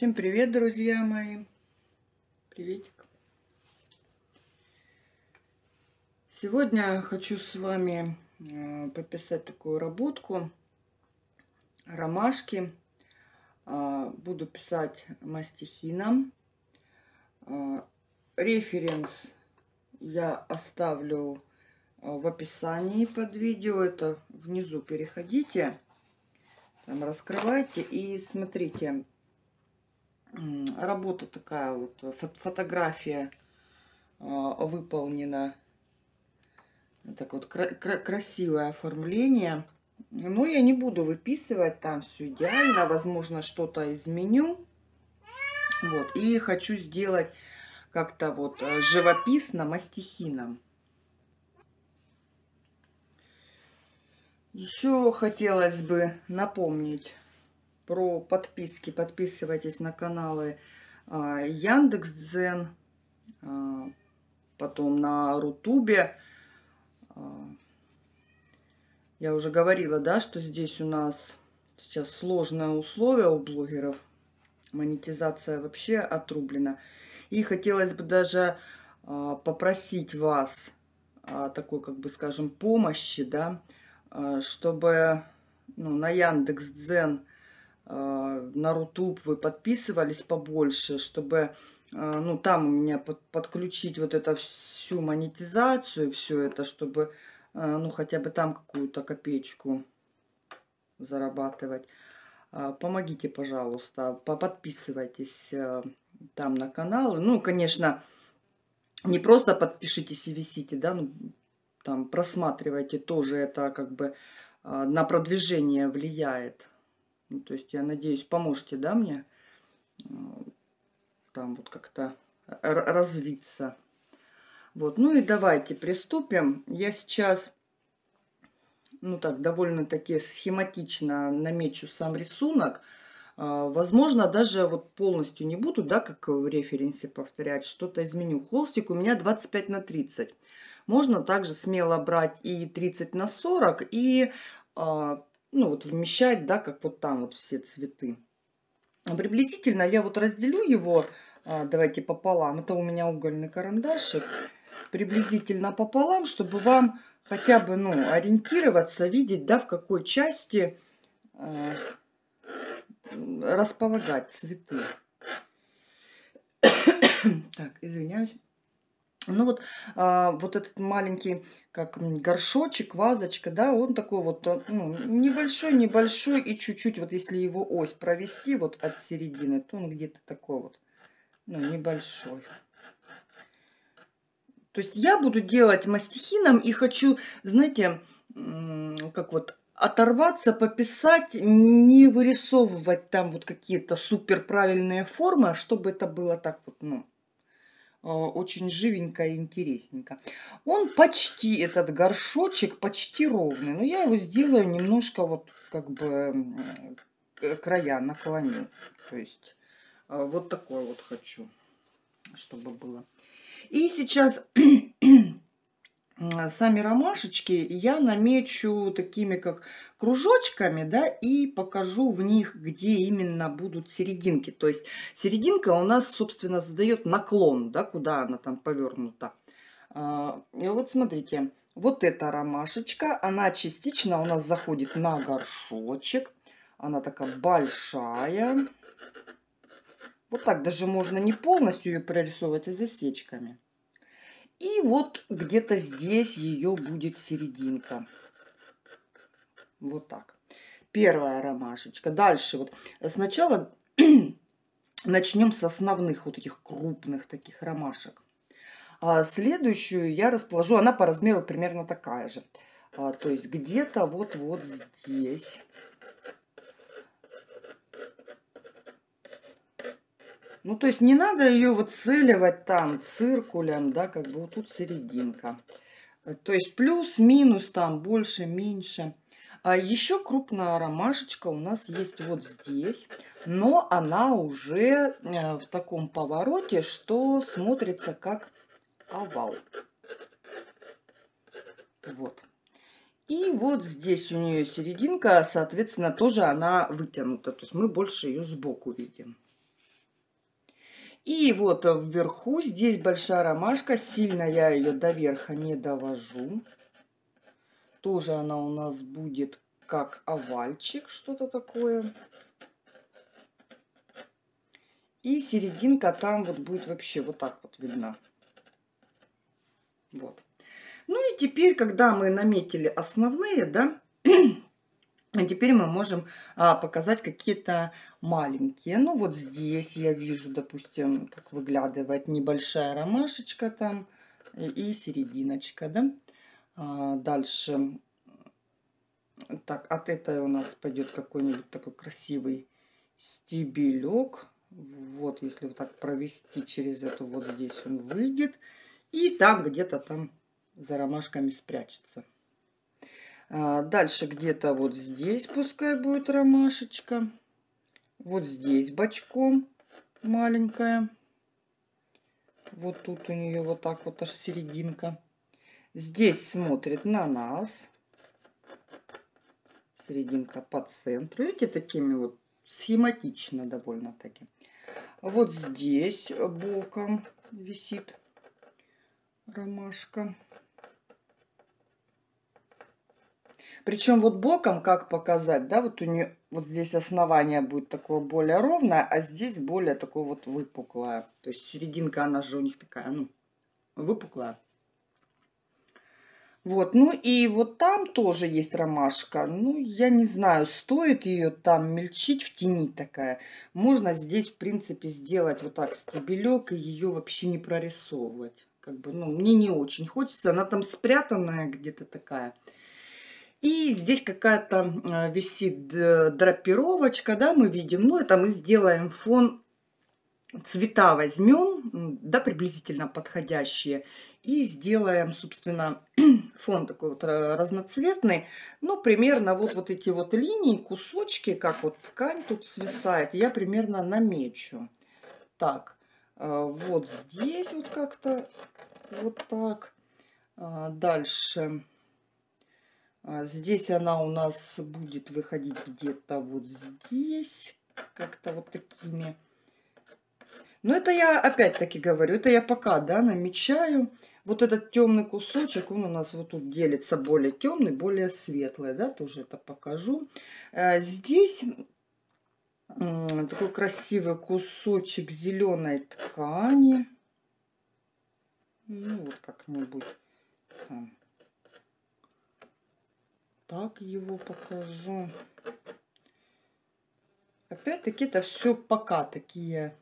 Всем привет, друзья мои! Приветик! Сегодня хочу с вами пописать такую работку ромашки. Буду писать мастихином. Референс я оставлю в описании под видео. Это внизу переходите, там раскрывайте и смотрите. Работа такая вот, фотография выполнена. Так вот, красивое оформление. Но я не буду выписывать, там все идеально. Возможно, что-то изменю. Вот. И хочу сделать как-то вот живописно, мастихином. Еще хотелось бы напомнить про подписки. Подписывайтесь на каналы Яндекс.Дзен, потом на Рутубе. Я уже говорила, да, что здесь у нас сейчас сложные условия у блогеров. Монетизация вообще отрублена. И хотелось бы даже попросить вас такой, как бы, скажем, помощи, да, чтобы на Яндекс.Дзен, на Рутуб вы подписывались побольше, чтобы там у меня подключить вот это всю монетизацию, все это, чтобы хотя бы там какую-то копеечку зарабатывать. Помогите, пожалуйста, подписывайтесь там на каналы. Ну, конечно, не просто подпишитесь и висите, да, там просматривайте тоже, это как бы на продвижение влияет. То есть я надеюсь, поможете, да, мне там вот как-то развиться. Вот, ну и давайте приступим. Я сейчас, довольно-таки схематично намечу сам рисунок. Возможно, даже вот полностью не буду, да, как в референсе повторять, что-то изменю. Холстик у меня 25 на 30. Можно также смело брать и 30 на 40 и вмещать, да, как вот там вот все цветы. Приблизительно я вот разделю его, давайте пополам. Это у меня угольный карандашик. Приблизительно пополам, чтобы вам хотя бы, ориентироваться, видеть, да, в какой части располагать цветы. Так, извиняюсь. Вот этот маленький, как горшочек, вазочка, да, он такой вот, небольшой, и чуть-чуть, вот если его ось провести вот от середины, то он где-то такой вот, небольшой. То есть я буду делать мастихином и хочу, знаете, как вот оторваться, пописать, не вырисовывать там вот какие-то супер правильные формы, а чтобы это было так вот, очень живенько и интересненько. Он почти, этот горшочек, почти ровный. Но я его сделаю немножко вот как бы края наклоню. То есть вот такой вот хочу, чтобы было. И сейчас сами ромашечки я намечу такими как кружочками, да, и покажу в них, где именно будут серединки. То есть серединка у нас, собственно, задает наклон, да, куда она там повернута. И вот смотрите, вот эта ромашечка, она частично у нас заходит на горшочек. Она такая большая. Вот так даже можно не полностью ее прорисовывать, а засечками. И вот где-то здесь ее будет серединка. Вот так. Первая ромашечка. Дальше вот сначала начнем с основных вот этих крупных таких ромашек. А следующую я расположу, она по размеру примерно такая же. То есть где-то вот здесь. То есть не надо ее выцеливать там циркулем, да, как бы вот тут серединка. То есть плюс-минус там больше, меньше. А еще крупная ромашечка у нас есть вот здесь, но она уже в таком повороте, что смотрится как овал. Вот. И вот здесь у нее серединка, соответственно, тоже она вытянута. То есть мы больше ее сбоку видим. И вот вверху здесь большая ромашка. Сильно я ее до верха не довожу. Тоже она у нас будет как овальчик, что-то такое. И серединка там вот будет вообще вот так вот видна. Вот. Ну и теперь, когда мы наметили основные, да, теперь мы можем показать какие-то маленькие. Ну вот здесь я вижу, допустим, как выглядывает небольшая ромашечка там и серединочка, да. Дальше, так, от этой у нас пойдет какой-нибудь такой красивый стебелек. Вот, если вот так провести через эту, вот здесь он выйдет. И там где-то там за ромашками спрячется. Дальше где-то вот здесь пускай будет ромашечка. Вот здесь бочком маленькая. Вот тут у нее вот так вот аж серединка. Здесь смотрит на нас. Серединка по центру. Видите, такими вот схематично довольно-таки. Вот здесь боком висит ромашка. Причем вот боком, как показать, да, вот у нее вот здесь основание будет такое более ровное, а здесь более такое вот выпуклое. То есть серединка, она же у них такая, ну, выпуклая. Вот, ну и вот там тоже есть ромашка. Ну, я не знаю, стоит ее там мельчить в тени такая. Можно здесь, в принципе, сделать вот так стебелек и ее вообще не прорисовывать. Как бы, ну, мне не очень хочется. Она там спрятанная где-то такая. И здесь какая-то висит драпировочка, да, мы видим. Ну, это мы сделаем фон. Цвета возьмем, да, приблизительно подходящие. И сделаем, собственно, фон такой вот разноцветный. Ну, примерно вот эти вот линии, кусочки, как вот ткань тут свисает, я примерно намечу. Так, вот здесь вот как-то вот так. Дальше. Здесь она у нас будет выходить где-то вот здесь. Как-то вот такими. Но это я опять-таки говорю, это я пока, да, намечаю. Вот этот темный кусочек, он у нас вот тут делится более темный, более светлый, да, тоже это покажу. Здесь такой красивый кусочек зеленой ткани. Ну, вот как-нибудь так его покажу. Опять-таки это все пока такие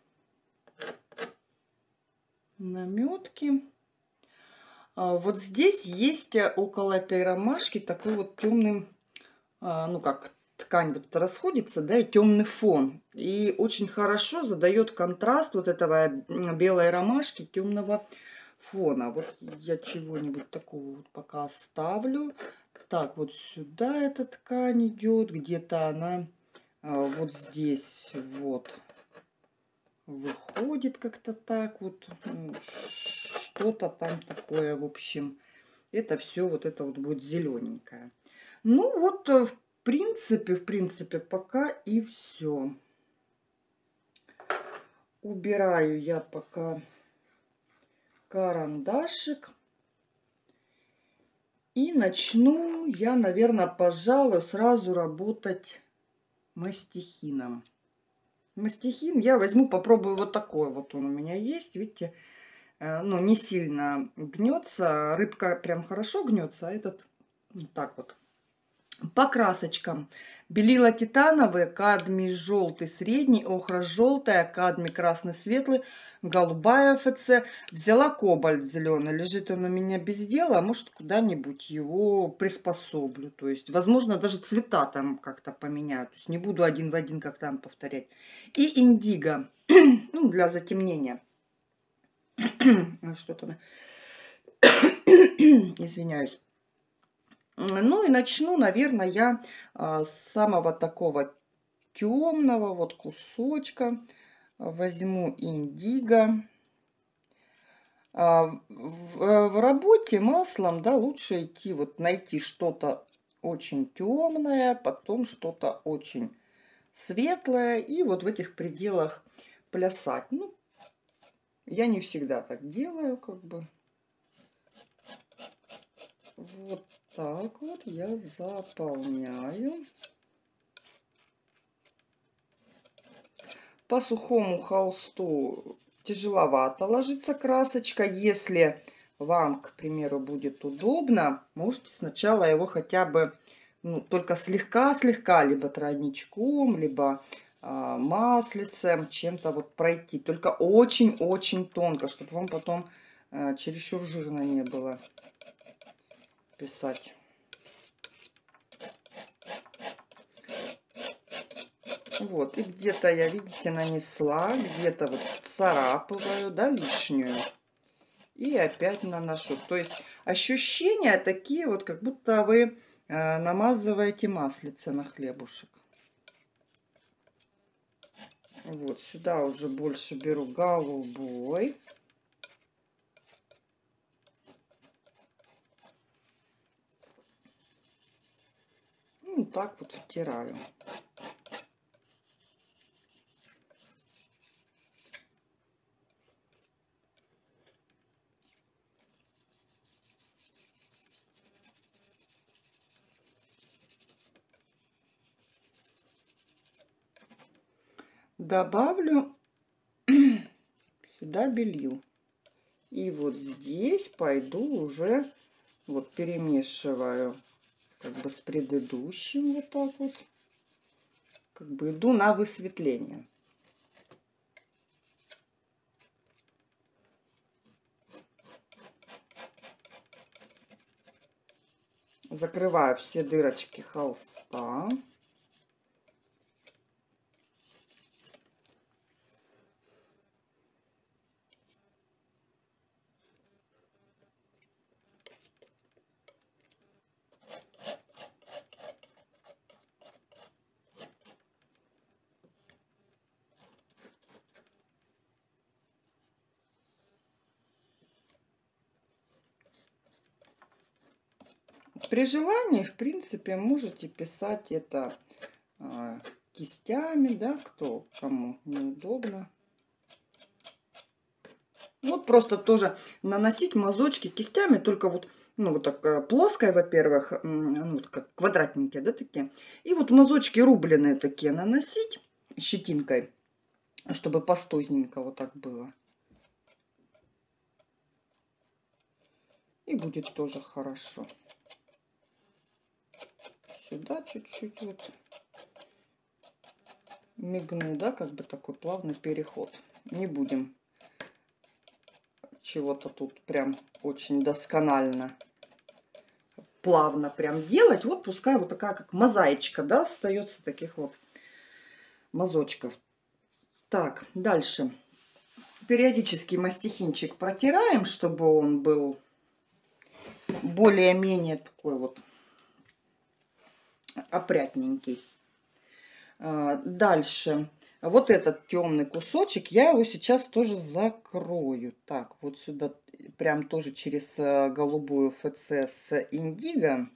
наметки. Вот здесь есть около этой ромашки такой вот темный, ну как ткань вот расходится, да, и темный фон. И очень хорошо задает контраст вот этого белой ромашки, темного фона. Вот я чего-нибудь такого вот пока оставлю. Так, вот сюда эта ткань идет, где-то она вот здесь вот выходит как-то так вот, что-то там такое, в общем, это все вот это вот будет зелененькое. Ну вот, в принципе, пока и все. Убираю я пока карандашик. И начну я, наверное, пожалуй, сразу работать мастихином. Мастихин я возьму, попробую вот такой вот он у меня есть. Видите, ну, не сильно гнется. Рыбка прям хорошо гнется, а этот вот так вот. По красочкам. Белила титановые, кадмий желтый средний, охра желтая, кадмий красный светлый, голубая ФЦ. Взяла кобальт зеленый. Лежит он у меня без дела, а может куда-нибудь его приспособлю. То есть, возможно, даже цвета там как-то поменяю. То есть не буду один в один как там повторять. И индиго, ну, для затемнения. Что-то, извиняюсь. Ну и начну, наверное, я с самого такого темного вот кусочка. Возьму индиго. В работе маслом, да, лучше идти, вот найти что-то очень темное, потом что-то очень светлое. И вот в этих пределах плясать. Ну, Я не всегда так делаю, как бы. Вот так вот я заполняю. По сухому холсту тяжеловато ложится красочка. Если вам, к примеру, будет удобно, можете сначала его хотя бы, ну, только слегка-слегка, либо тройничком, либо маслицем, чем-то вот пройти. Только очень-очень тонко, чтобы вам потом чересчур жирно не было писать. Вот, и где-то я, видите, нанесла, где-то вот царапываю, да, лишнюю. И опять наношу. То есть ощущения такие вот, как будто вы намазываете маслице на хлебушек. Вот, сюда уже больше беру голубой. Ну, так вот втираю. Добавлю сюда белил. И вот здесь пойду уже, вот перемешиваю как бы с предыдущим, вот так вот. Как бы иду на высветление. Закрываю все дырочки холста. При желании, в принципе, можете писать это кистями, да, кому неудобно. Вот просто тоже наносить мазочки кистями, только вот, ну, вот так плоской, во-первых, ну, вот как квадратненькие, да, такие. И вот мазочки рубленые такие наносить щетинкой, чтобы пастузненько вот так было. И будет тоже хорошо. Сюда чуть-чуть вот мигну, да, как бы такой плавный переход. Не будем чего-то тут прям очень досконально, плавно прям делать. Вот пускай вот такая как мозаичка, да, остается таких вот мазочков. Так, дальше. Периодически мастихинчик протираем, чтобы он был более-менее такой вот опрятненький. Дальше. Вот этот темный кусочек, я его сейчас тоже закрою. Так, вот сюда прям тоже через голубую ФЦ с индиго.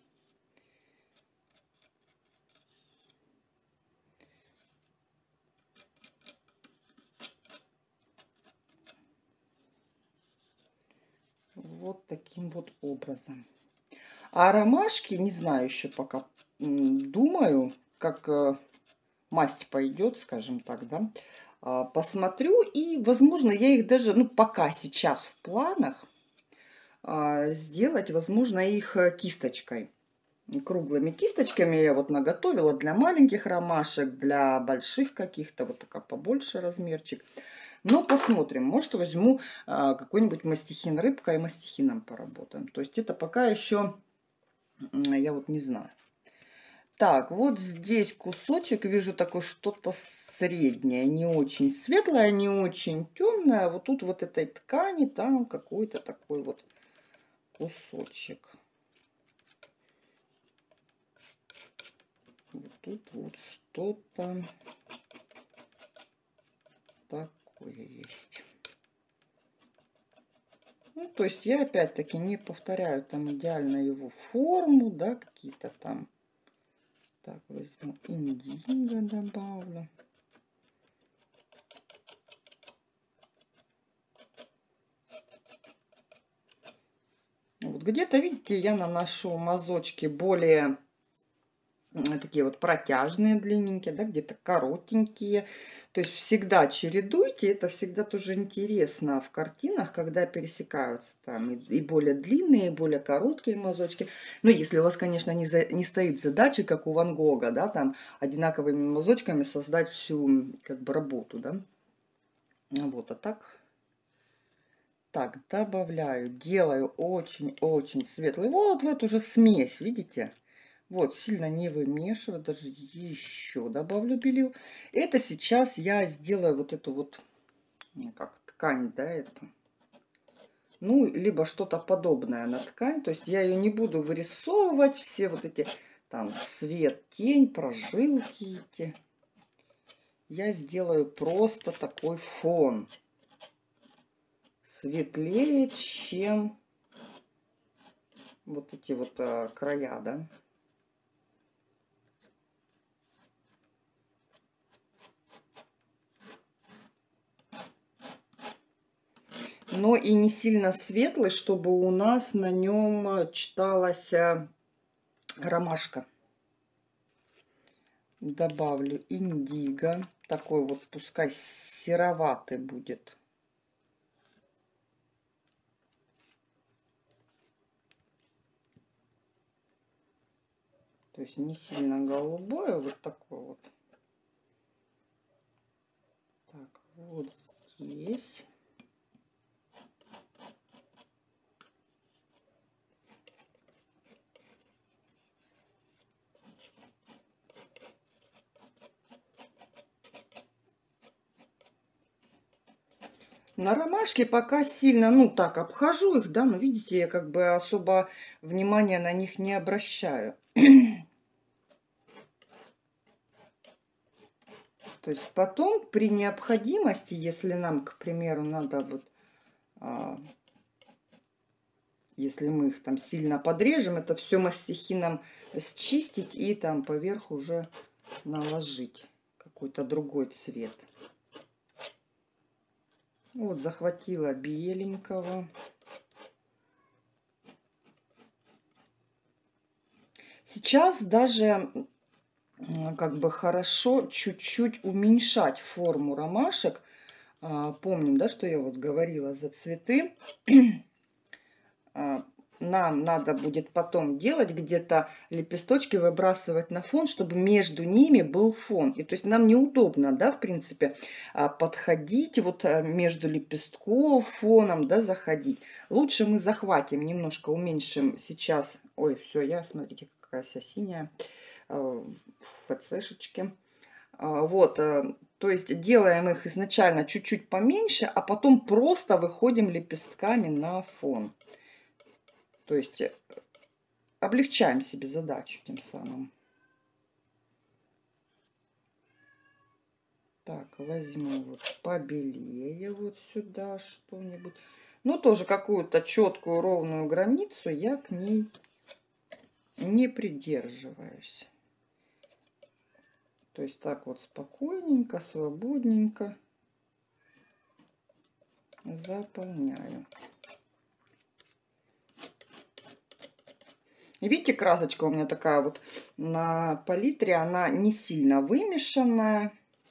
Вот таким вот образом. А ромашки, не знаю еще пока, думаю, как масть пойдет, скажем так, да. Посмотрю, и, возможно, я их даже, ну, пока сейчас в планах сделать, возможно, их кисточкой. Круглыми кисточками я вот наготовила для маленьких ромашек, для больших каких-то, вот такая побольше размерчик. Но посмотрим, может возьму какой-нибудь мастихин рыбка и мастихином поработаем. То есть это пока еще я вот не знаю. Так, вот здесь кусочек, вижу такое что-то среднее, не очень светлое, не очень темное. Вот тут вот этой ткани, там какой-то такой вот кусочек. Вот тут вот что-то такое есть. Ну, то есть я опять-таки не повторяю там идеально его форму, да, какие-то там. Так, возьму индиго, добавлю. Вот где-то, видите, я наношу мазочки более такие вот протяжные, длинненькие, да, где-то коротенькие. То есть всегда чередуйте, это всегда тоже интересно в картинах, когда пересекаются там и более длинные, и более короткие мазочки. Ну, если у вас, конечно, не стоит задача, как у Ван Гога, да, там одинаковыми мазочками создать всю как бы работу, да. Вот, а так... Так, добавляю, делаю очень-очень светлый. Вот в эту же смесь, видите? Вот, сильно не вымешиваю, даже еще добавлю белил. Это сейчас я сделаю вот эту вот, как ткань, да, эту. Ну, либо что-то подобное на ткань. То есть я ее не буду вырисовывать, все вот эти, там, свет, тень, прожилки эти. Я сделаю просто такой фон. Светлее, чем вот эти вот края, да. Но и не сильно светлый, чтобы у нас на нем читалась ромашка. Добавлю индиго. Такой вот, пускай сероватый будет. То есть не сильно голубое, вот такой вот. Так, вот здесь. На ромашке пока сильно, ну так, обхожу их, да, но видите, я как бы особо внимания на них не обращаю. То есть потом при необходимости, если нам, к примеру, надо вот, если мы их там сильно подрежем, это все мастихином счистить и там поверх уже наложить какой-то другой цвет. Вот захватила беленького. Сейчас даже как бы хорошо чуть-чуть уменьшать форму ромашек. Помним, да, что я вот говорила за цветы. Нам надо будет потом делать где-то лепесточки, выбрасывать на фон, чтобы между ними был фон. И то есть нам неудобно, да, в принципе, подходить вот между лепестков фоном, да, заходить. Лучше мы захватим, немножко уменьшим сейчас. Ой, все, я, смотрите, какая вся синяя в ФЦшечке. Вот, то есть делаем их изначально чуть-чуть поменьше, а потом просто выходим лепестками на фон. То есть облегчаем себе задачу тем самым. Так, возьму вот побелее вот сюда что-нибудь. Ну, тоже какую-то четкую ровную границу я к ней не придерживаюсь. То есть так вот спокойненько, свободненько заполняю. Видите, красочка у меня такая вот на палитре, она не сильно вымешанная.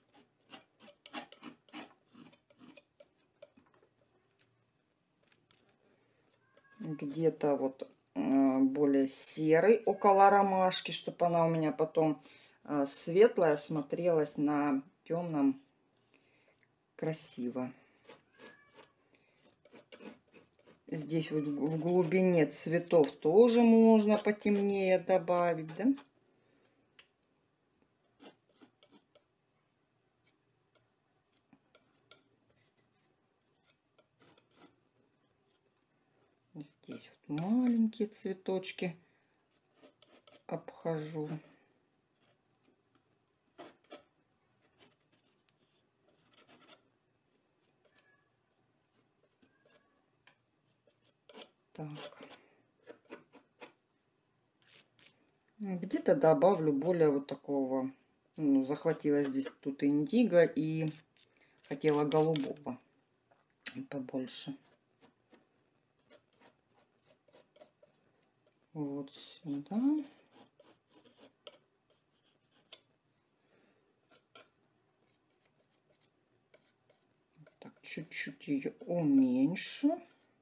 Где-то вот более серый около ромашки, чтобы она у меня потом светлая смотрелась на темном красиво. Здесь вот в глубине цветов тоже можно потемнее добавить, да? Здесь вот маленькие цветочки обхожу. Так. Где-то добавлю более вот такого, ну, захватила здесь тут индиго и хотела голубого побольше. вот сюда. Так, чуть-чуть ее уменьшу.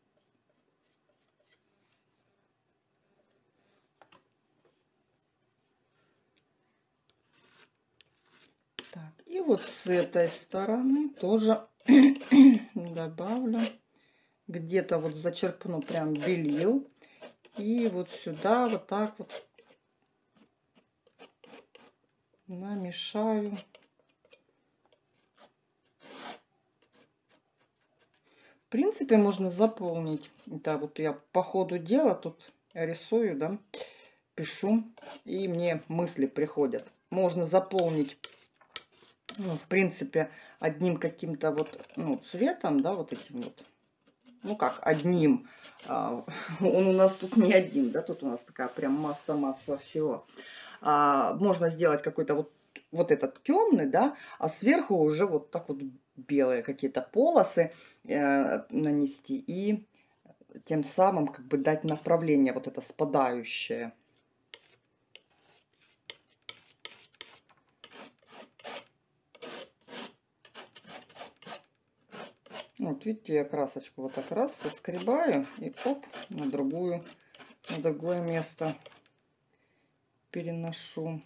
Так, и вот с этой стороны тоже добавлю. Где-то вот зачерпну прям белил. И вот сюда вот так вот намешаю. В принципе, можно заполнить. Это вот я по ходу дела тут рисую, да, пишу, и мне мысли приходят. Можно заполнить, ну, в принципе, одним каким-то вот, ну, цветом, да, вот этим вот. Ну как, одним. Он у нас тут не один, да, тут у нас такая прям масса всего. Можно сделать какой-то вот этот темный, да, а сверху уже вот так вот белые какие-то полосы нанести и тем самым как бы дать направление вот это спадающее. Вот видите, я красочку вот так раз соскребаю и оп, на другое место переношу.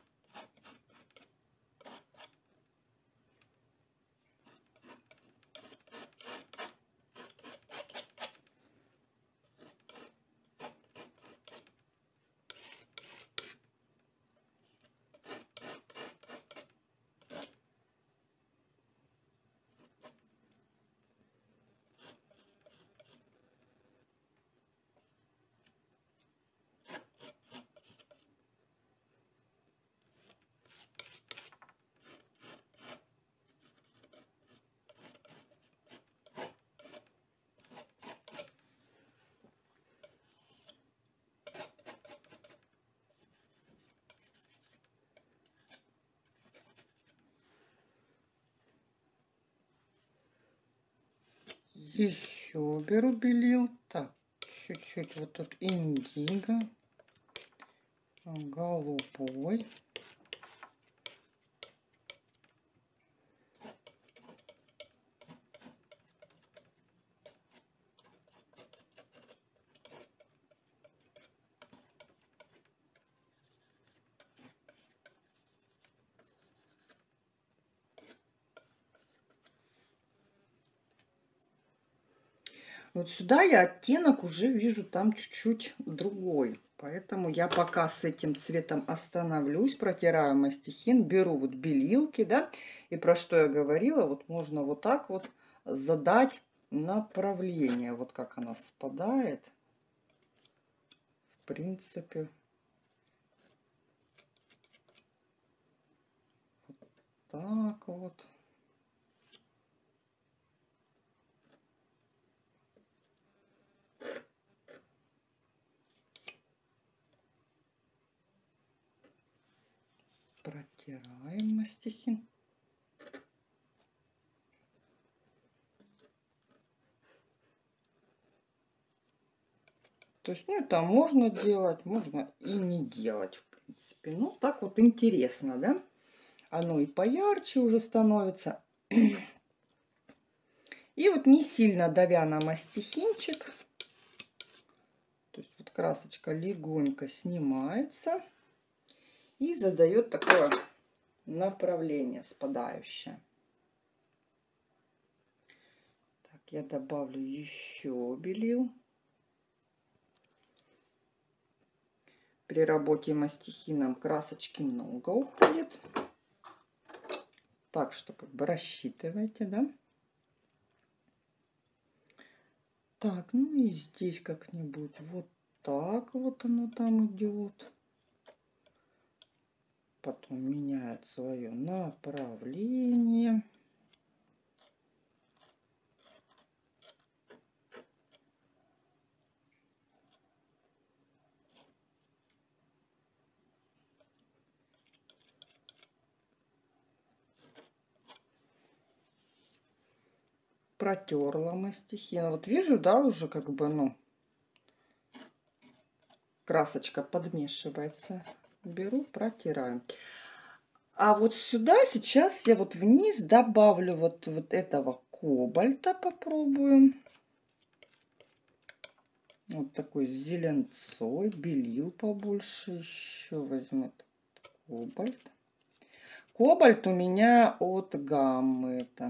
Еще беру белил. Так, чуть-чуть вот тут индиго, голубой. Вот сюда я оттенок уже вижу там чуть-чуть другой. Поэтому я пока с этим цветом остановлюсь, протираю мастихин, беру вот белилки, да, и про что я говорила, вот можно вот так вот задать направление, вот как она спадает. В принципе, вот так вот. Протираем мастихин. То есть, ну, это можно делать, можно и не делать, в принципе. Ну, так вот интересно, да? Оно и поярче уже становится. И вот не сильно давя на мастихинчик, то есть вот красочка легонько снимается и задает такое направление спадающее. Так, я добавлю еще белил. При работе мастихином красочки много уходит. Так что как бы рассчитывайте, да? Так, ну и здесь как-нибудь вот так вот оно там идет. Потом меняет свое направление. Протерла мастихин. Вот вижу, да, уже как бы, ну, красочка подмешивается. Беру, протираю. А вот сюда сейчас я вот вниз добавлю вот этого кобальта, попробую. Вот такой зеленцой, белил побольше. Еще возьму кобальт. Кобальт у меня от гаммы, это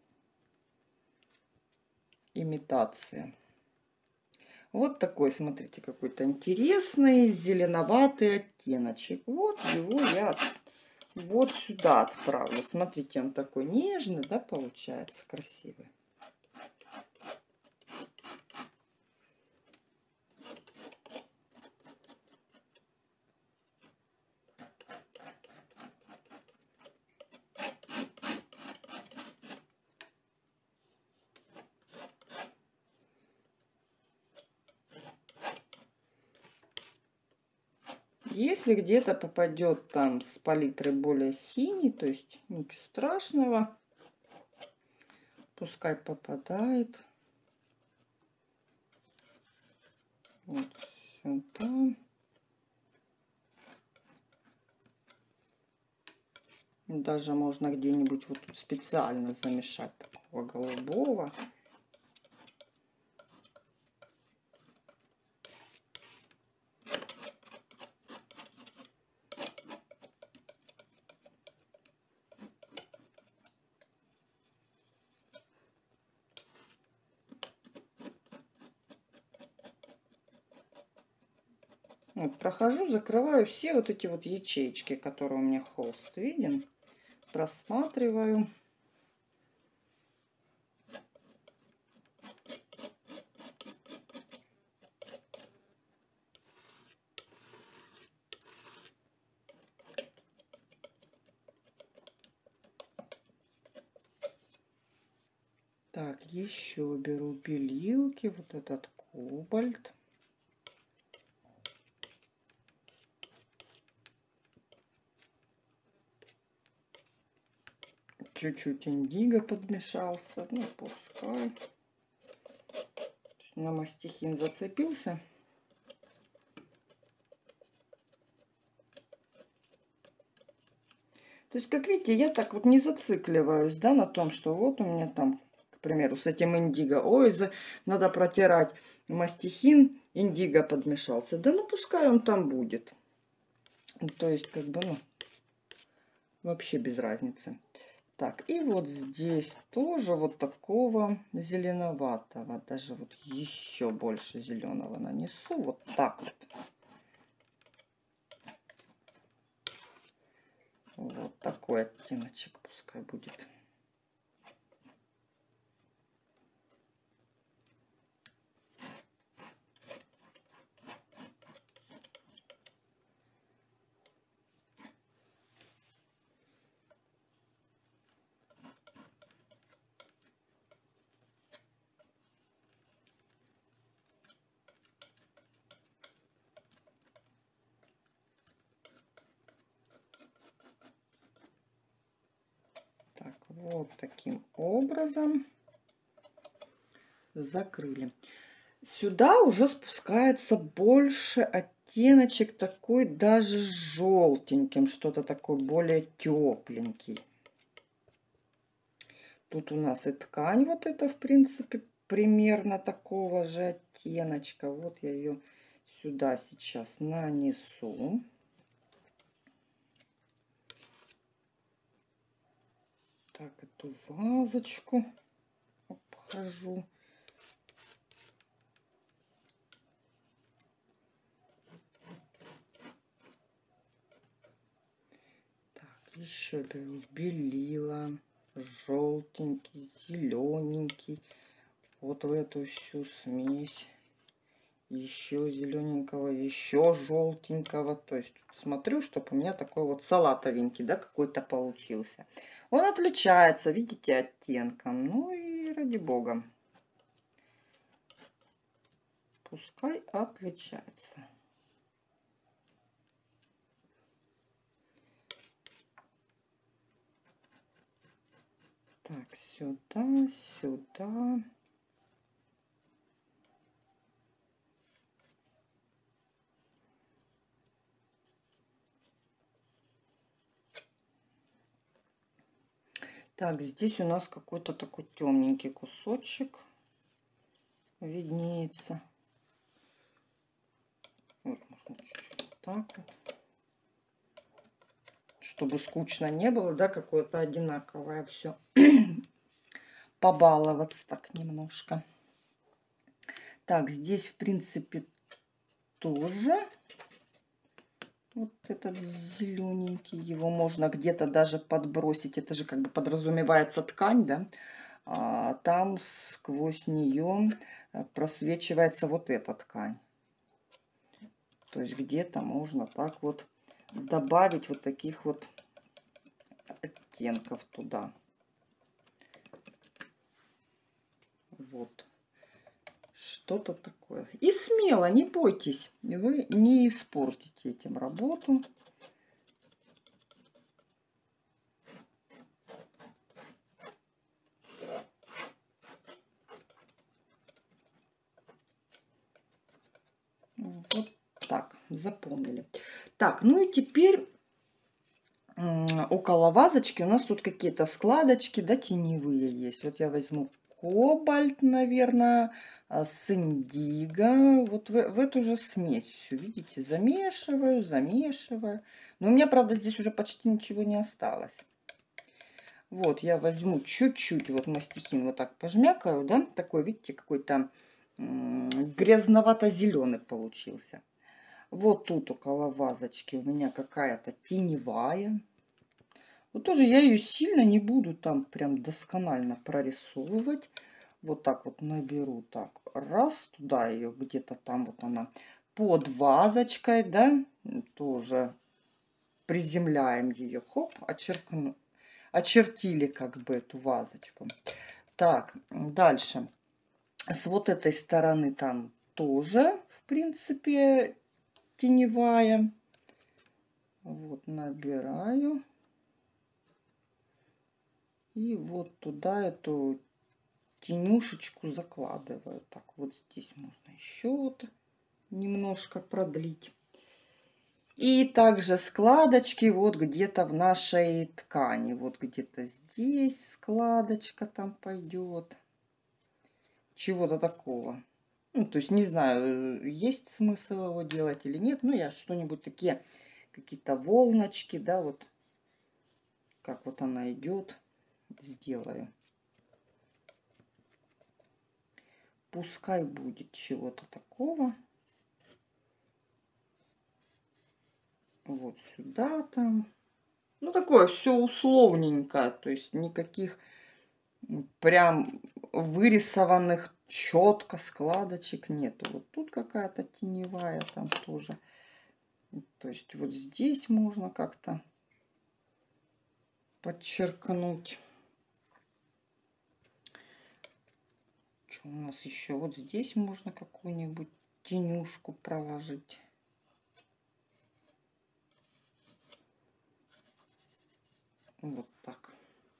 имитация. Вот такой, смотрите, какой-то интересный зеленоватый оттеночек. Вот его я вот сюда отправлю. Смотрите, он такой нежный, да, получается, красивый. Если где-то попадет там с палитры более синий, то есть ничего страшного, пускай попадает. Вот сюда. Даже можно где-нибудь вот тут специально замешать такого голубого. Вот, прохожу, закрываю все вот эти вот ячейки, которые у меня холст виден. Просматриваю. Так, еще беру белилки, вот этот кобальт. Чуть-чуть индиго подмешался, ну пускай. На мастихин зацепился. То есть, как видите, я так вот не зацикливаюсь, да, на том, что вот у меня там, к примеру, с этим индиго, ой, надо протирать мастихин, индиго подмешался. Да ну пускай он там будет. То есть, как бы, ну, вообще без разницы. Так, и вот здесь тоже вот такого зеленоватого, даже вот еще больше зеленого нанесу, вот так вот. Вот такой оттеночек пускай будет. Так, вот таким образом закрыли. Сюда уже спускается больше оттеночек такой даже желтеньким, что-то такое более тепленький. Тут у нас и ткань вот эта, в принципе, примерно такого же оттеночка. Вот я ее сюда сейчас нанесу. Так, эту вазочку обхожу. Так, еще беру белила. Желтенький, зелененький. Вот в эту всю смесь. Еще зелененького, еще желтенького. То есть смотрю, чтобы у меня такой вот салатовенький, да, какой-то получился. Он отличается, видите, оттенком. Ну и ради бога. Пускай отличается. Так, сюда, сюда. Так, здесь у нас какой-то такой темненький кусочек виднеется. Вот, можно чуть-чуть вот так вот. Чтобы скучно не было, да, какое-то одинаковое все. Побаловаться так немножко. Так, здесь, в принципе, тоже вот этот зелененький. Его можно где-то даже подбросить. Это же как бы подразумевается ткань, да? А там сквозь нее просвечивается вот эта ткань. То есть где-то можно так вот добавить вот таких вот оттенков туда. Вот. Что-то такое. И смело, не бойтесь. Вы не испортите этим работу. Вот так, запомнили. Так, ну и теперь около вазочки у нас тут какие-то складочки, да, теневые есть. Вот я возьму кобальт, наверное, с индиго. Вот в эту же смесь все, видите, замешиваю, замешиваю. Но у меня, правда, здесь уже почти ничего не осталось. Вот, я возьму чуть-чуть, вот мастихин вот так пожмякаю, да, такой, видите, какой-то грязновато-зеленый получился. Вот тут около вазочки у меня какая-то теневая. Вот тоже я ее сильно не буду там прям досконально прорисовывать. Вот так вот наберу, так, раз, туда ее где-то там вот она под вазочкой, да, тоже приземляем ее, хоп, очертили как бы эту вазочку. Так, дальше. С вот этой стороны там тоже, в принципе, теневая. Вот набираю. И вот туда эту тенюшечку закладываю. Так, вот здесь можно еще вот немножко продлить. И также складочки вот где-то в нашей ткани. Вот где-то здесь складочка там пойдет. Чего-то такого. Ну, то есть не знаю, есть смысл его делать или нет. Но я что-нибудь такие, какие-то волночки, да, вот как вот она идет, сделаю. Пускай будет чего-то такого. Вот сюда там. Ну, такое все условненько. То есть никаких прям вырисованных четко складочек нету. Вот тут какая-то теневая там тоже. То есть вот здесь можно как-то подчеркнуть. Что у нас еще? Вот здесь можно какую-нибудь тенюшку проложить. Вот так.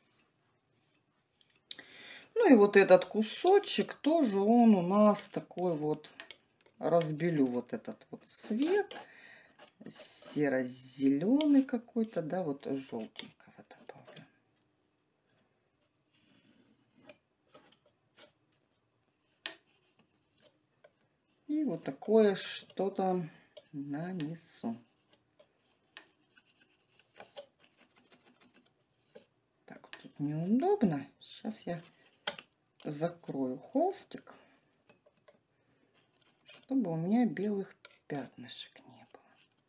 Ну и вот этот кусочек тоже он у нас такой вот, разбелю вот этот вот цвет. Серо-зеленый какой-то, да, вот желтенького добавлю. И вот такое что-то нанесу. Так, тут неудобно. Сейчас я закрою холстик, чтобы у меня белых пятнышек не было.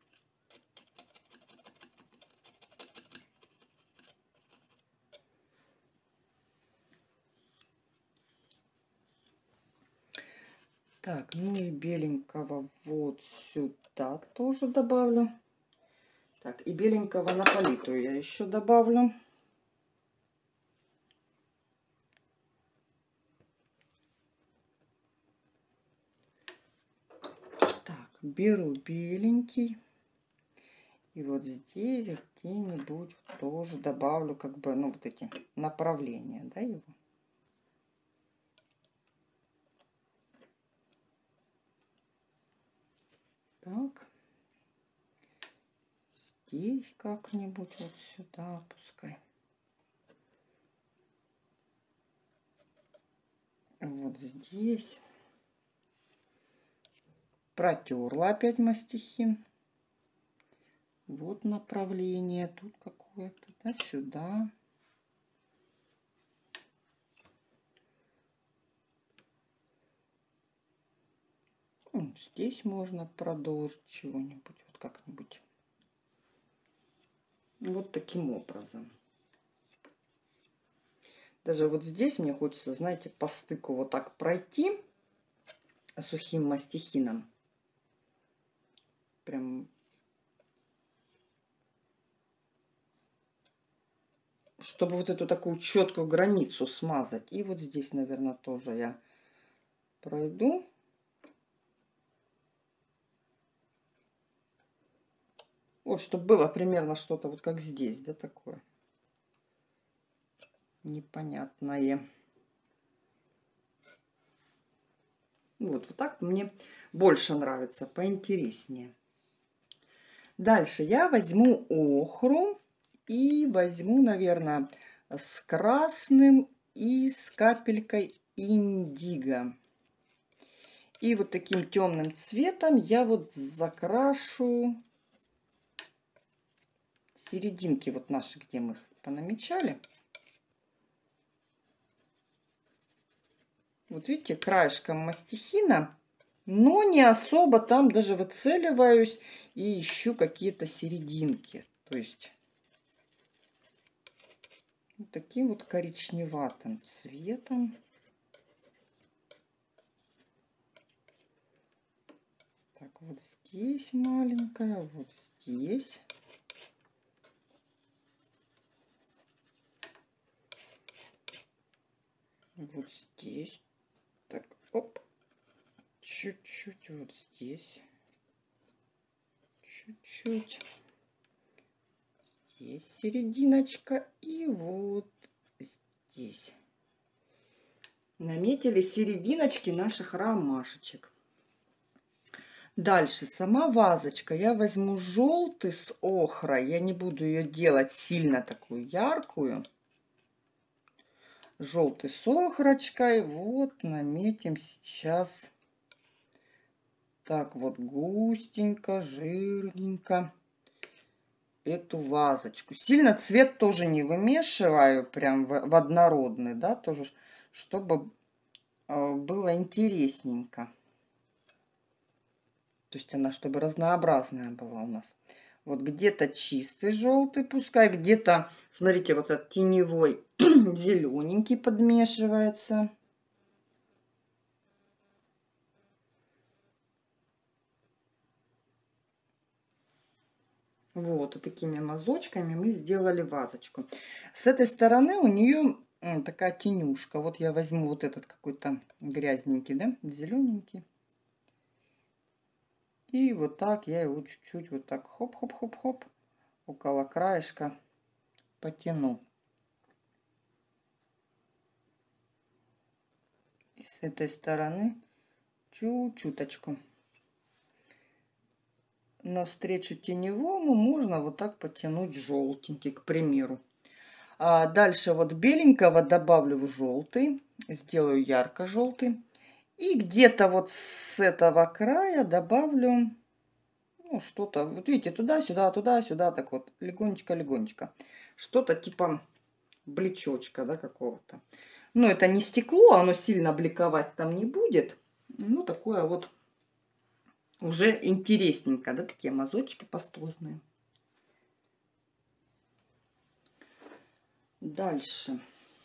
Так, ну и беленького вот сюда тоже добавлю. Так, и беленького на палитру я еще добавлю. Так, беру беленький. И вот здесь где-нибудь тоже добавлю как бы, ну, вот эти направления, да, его. Так. Здесь как-нибудь вот сюда пускай. Вот здесь. Протерла опять мастихин. Вот направление. Тут какое-то, да, сюда. Здесь можно продолжить чего-нибудь. Вот как-нибудь. Вот таким образом. Даже вот здесь мне хочется, знаете, по стыку вот так пройти сухим мастихином. Прям. Чтобы вот эту такую четкую границу смазать. И вот здесь, наверное, тоже я пройду. Вот, чтобы было примерно что-то вот как здесь, да, такое непонятное. Вот так мне больше нравится, поинтереснее. Дальше я возьму охру и возьму, наверное, с красным и с капелькой индиго. И вот таким темным цветом я вот закрашу серединки вот наши, где мы их понамечали. Вот видите, краешком мастихина, но не особо там даже выцеливаюсь и ищу какие-то серединки. То есть вот таким вот коричневатым цветом. Так, вот здесь маленькая, вот здесь. Вот здесь. Так, оп. Чуть-чуть вот здесь. Чуть-чуть. Здесь серединочка. И вот здесь. Наметили серединочки наших ромашечек. Дальше сама вазочка. Я возьму желтый с охрой. Я не буду ее делать сильно такую яркую. Желтый с охрочкой. Вот наметим сейчас. Так вот густенько, жирненько эту вазочку. Сильно цвет тоже не вымешиваю прям в однородный, да, тоже, чтобы было интересненько. То есть она, чтобы разнообразная была у нас. Вот где-то чистый желтый пускай, где-то, смотрите, вот этот теневой зелененький подмешивается. Вот, и такими мазочками мы сделали вазочку. С этой стороны у нее такая тенюшка. Вот я возьму вот этот какой-то грязненький, да, зелененький. И вот так я его чуть-чуть вот так хоп-хоп-хоп-хоп около краешка потяну. И с этой стороны чуть-чуточку. Навстречу теневому можно вот так потянуть желтенький, к примеру. А дальше вот беленького добавлю в желтый, сделаю ярко-желтый. И где-то вот с этого края добавлю, ну, что-то, вот видите, туда-сюда, туда-сюда, так вот, легонечко-легонечко. Что-то типа блечочка, да, какого-то. Но это не стекло, оно сильно бликовать там не будет. Ну, такое вот уже интересненько, да, такие мазочки пастозные. Дальше.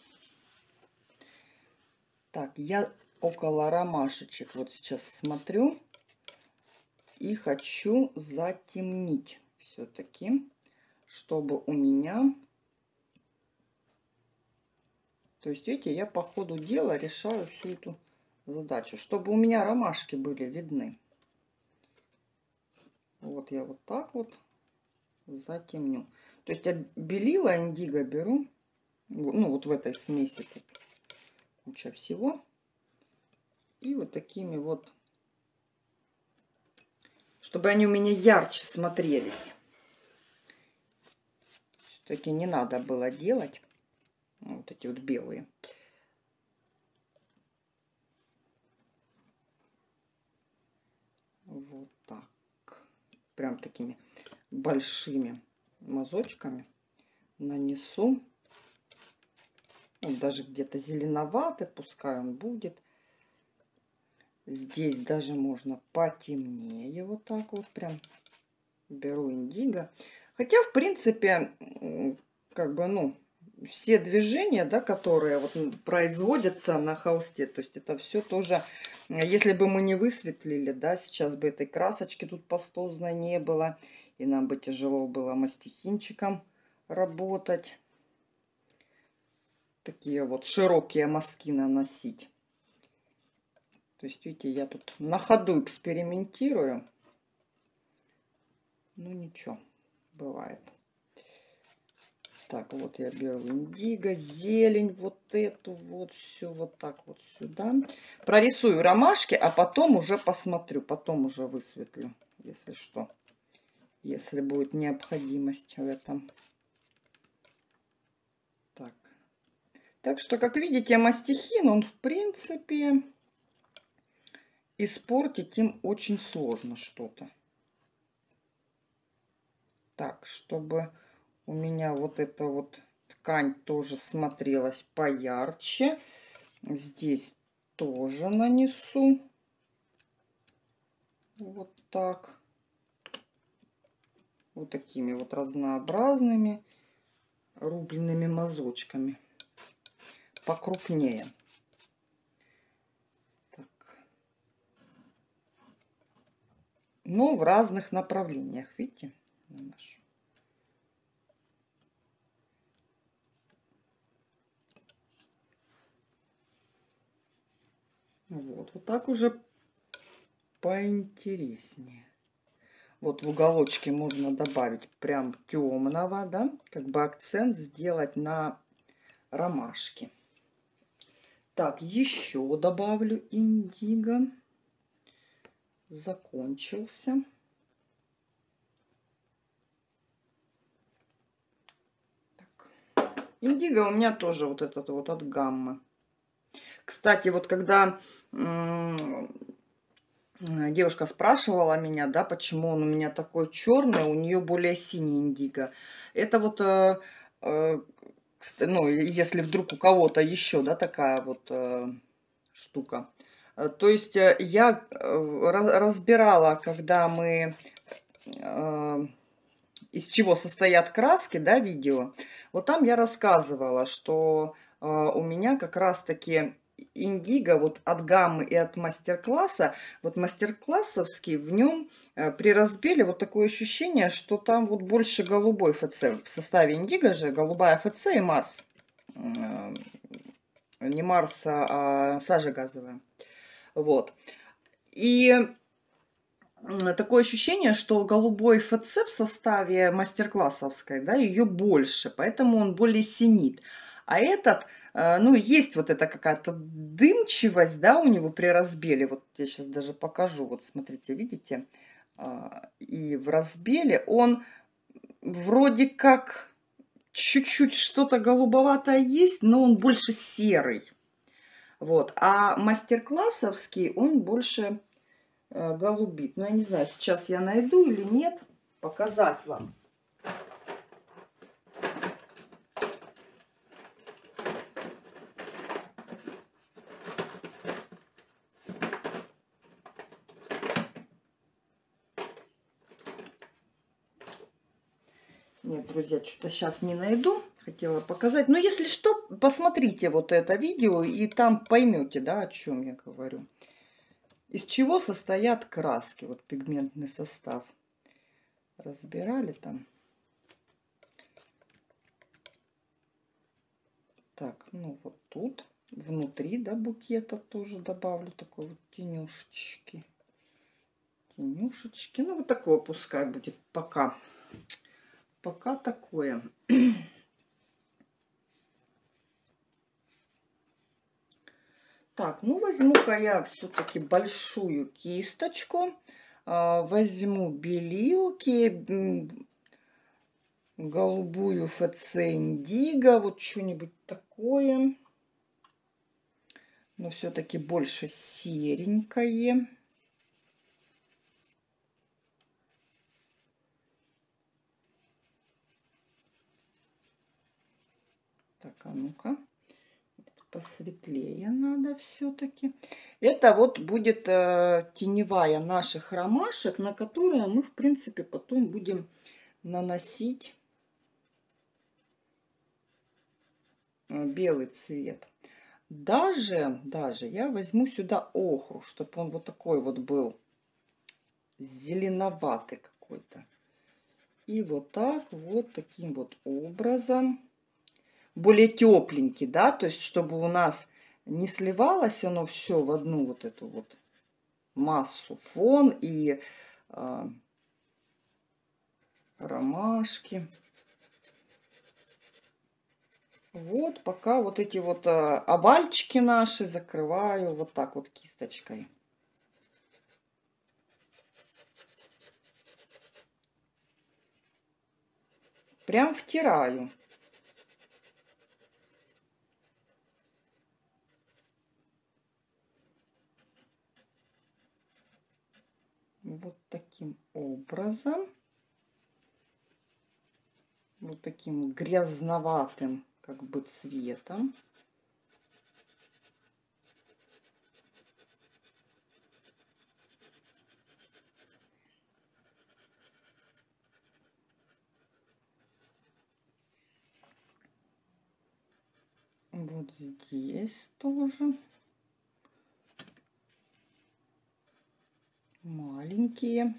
Так, я около ромашечек вот сейчас смотрю и хочу затемнить все-таки, чтобы у меня... То есть, видите, я по ходу дела решаю всю эту задачу, чтобы у меня ромашки были видны. Вот я вот так вот затемню. То есть я белила индиго беру, ну вот в этой смеси тут куча всего. И вот такими вот, чтобы они у меня ярче смотрелись. Все-таки не надо было делать вот эти вот белые. прям такими большими мазочками нанесу. Вот даже где-то зеленоватый, пускай он будет. Здесь даже можно потемнее, вот так вот прям беру индиго. Хотя, в принципе, как бы, ну, все движения, да, которые вот производятся на холсте, то есть это все тоже, если бы мы не высветлили, да, сейчас бы этой красочки тут пастозной не было, и нам бы тяжело было мастихинчиком работать. Такие вот широкие мазки наносить. То есть, видите, я тут на ходу экспериментирую. Ну, ничего, бывает. Так, вот я беру индиго, зелень, вот эту вот, все вот так вот сюда. Прорисую ромашки, а потом уже посмотрю, потом уже высветлю, если что. Если будет необходимость в этом. Так. Так что, как видите, мастихин, он, в принципе, испортить им очень сложно что-то. Так, чтобы у меня вот эта вот ткань тоже смотрелась поярче. Здесь тоже нанесу. Вот так. Вот такими вот разнообразными рубленными мазочками. Покрупнее. Так. Но в разных направлениях, видите? Наношу. Вот так уже поинтереснее. Вот в уголочке можно добавить прям темного, да, как бы акцент сделать на ромашке. Так, еще добавлю индиго. Закончился. Так. Индиго у меня тоже вот этот вот от гаммы. Кстати, вот когда девушка спрашивала меня, да, почему он у меня такой черный, у нее более синий индиго. Это вот, ну, если вдруг у кого-то еще, да, такая вот штука. То есть я разбирала, когда мы из чего состоят краски, да, видео. Вот там я рассказывала, что у меня как раз-таки индиго вот от гаммы и от мастер-класса, вот мастер-классовский, в нем при разбеле вот такое ощущение, что там вот больше голубой ФЦ. В составе индиго же голубая ФЦ и Марс. Не Марс, а сажа газовая. Вот. И такое ощущение, что голубой ФЦ в составе мастер-классовской, да, ее больше, поэтому он более синит. А этот, ну, есть вот эта какая-то дымчивость, да, у него при разбеле. Вот я сейчас даже покажу. Вот смотрите, видите? И в разбеле он вроде как чуть-чуть что-то голубоватое есть, но он больше серый. Вот. А мастер-классовский, он больше голубит. Но я не знаю, сейчас я найду или нет, показать вам. Нет, друзья, что-то сейчас не найду. Хотела показать. Но если что, посмотрите вот это видео, и там поймете, да, о чем я говорю. Из чего состоят краски, вот пигментный состав. Разбирали там. Так, ну вот тут внутри, да, букета тоже добавлю такой вот тенюшечки. Тенюшечки. Ну, вот такое пускай будет пока. Пока такое. Так, ну возьму-ка я все-таки большую кисточку. Возьму белилки, голубую ФЦ индиго, вот что-нибудь такое. Но все-таки больше серенькое. Так, а ну-ка. Посветлее надо все-таки. Это вот будет теневая наших ромашек, на которые мы, в принципе, потом будем наносить белый цвет. Даже я возьму сюда охру, чтобы он вот такой вот был зеленоватый какой-то. И вот так вот таким вот образом. Более тепленький, да, то есть чтобы у нас не сливалось оно все в одну вот эту вот массу, фон и ромашки. Вот пока вот эти вот овальчики наши закрываю вот так вот кисточкой. Прям втираю. Вот таким образом. Вот таким грязноватым как бы цветом. Вот здесь тоже маленькие.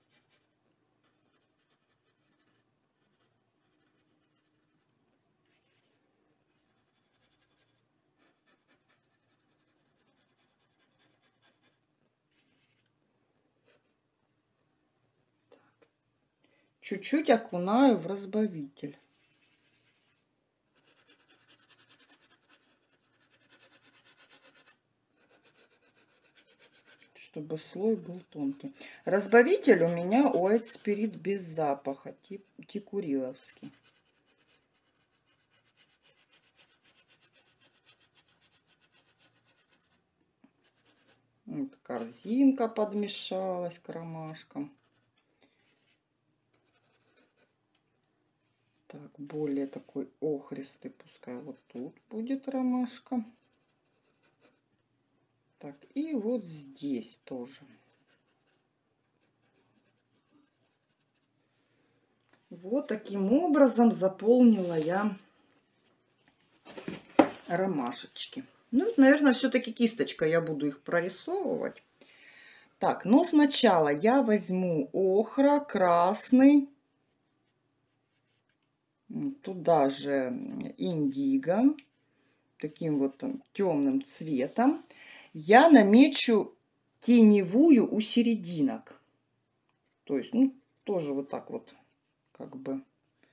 Чуть-чуть окунаю в разбавитель. Чтобы слой был тонкий. Разбавитель у меня White Spirit без запаха, тикуриловский. Вот корзинка подмешалась к ромашкам. Так, более такой охристый, пускай вот тут будет ромашка. Так, и вот здесь тоже. Вот таким образом заполнила я ромашечки. Ну, наверное, все-таки кисточкой я буду их прорисовывать. Так, но сначала я возьму охра красный. Туда же индиго. Таким вот темным цветом. Я намечу теневую у серединок. То есть, ну, тоже вот так вот, как бы.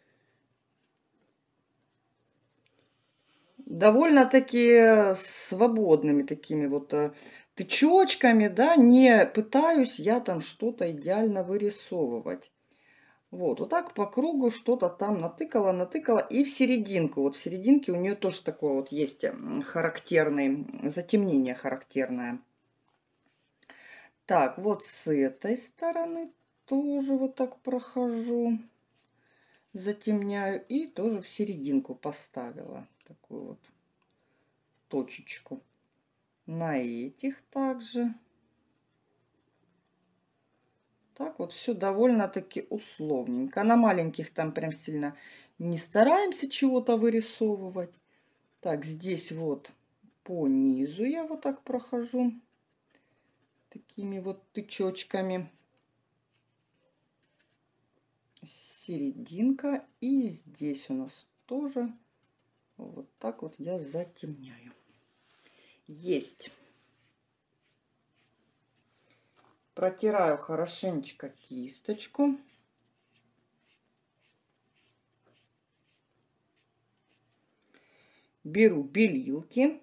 Довольно-таки свободными такими вот тычочками, да, не пытаюсь я там что-то идеально вырисовывать. Вот, вот так по кругу что-то там натыкала, и в серединку. Вот в серединке у нее тоже такое вот есть характерное, затемнение характерное. Так, вот с этой стороны тоже вот так прохожу, затемняю, и тоже в серединку поставила такую вот точечку. На этих также. Так вот все довольно-таки условненько. На маленьких там прям сильно не стараемся чего-то вырисовывать. Так, здесь вот по низу я вот так прохожу. Такими вот тычочками. Серединка. И здесь у нас тоже вот так вот я затемняю. Есть. Протираю хорошенечко кисточку. Беру белилки.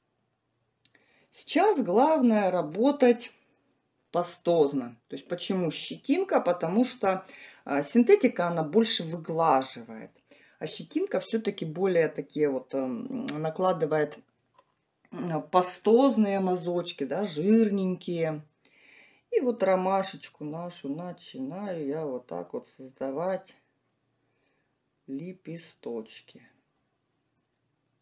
Сейчас главное работать пастозно. То есть почему щетинка? Потому что синтетика, она больше выглаживает. А щетинка все-таки более такие вот накладывает пастозные мазочки, да, жирненькие. И вот ромашечку нашу начинаю я вот так вот создавать лепесточки.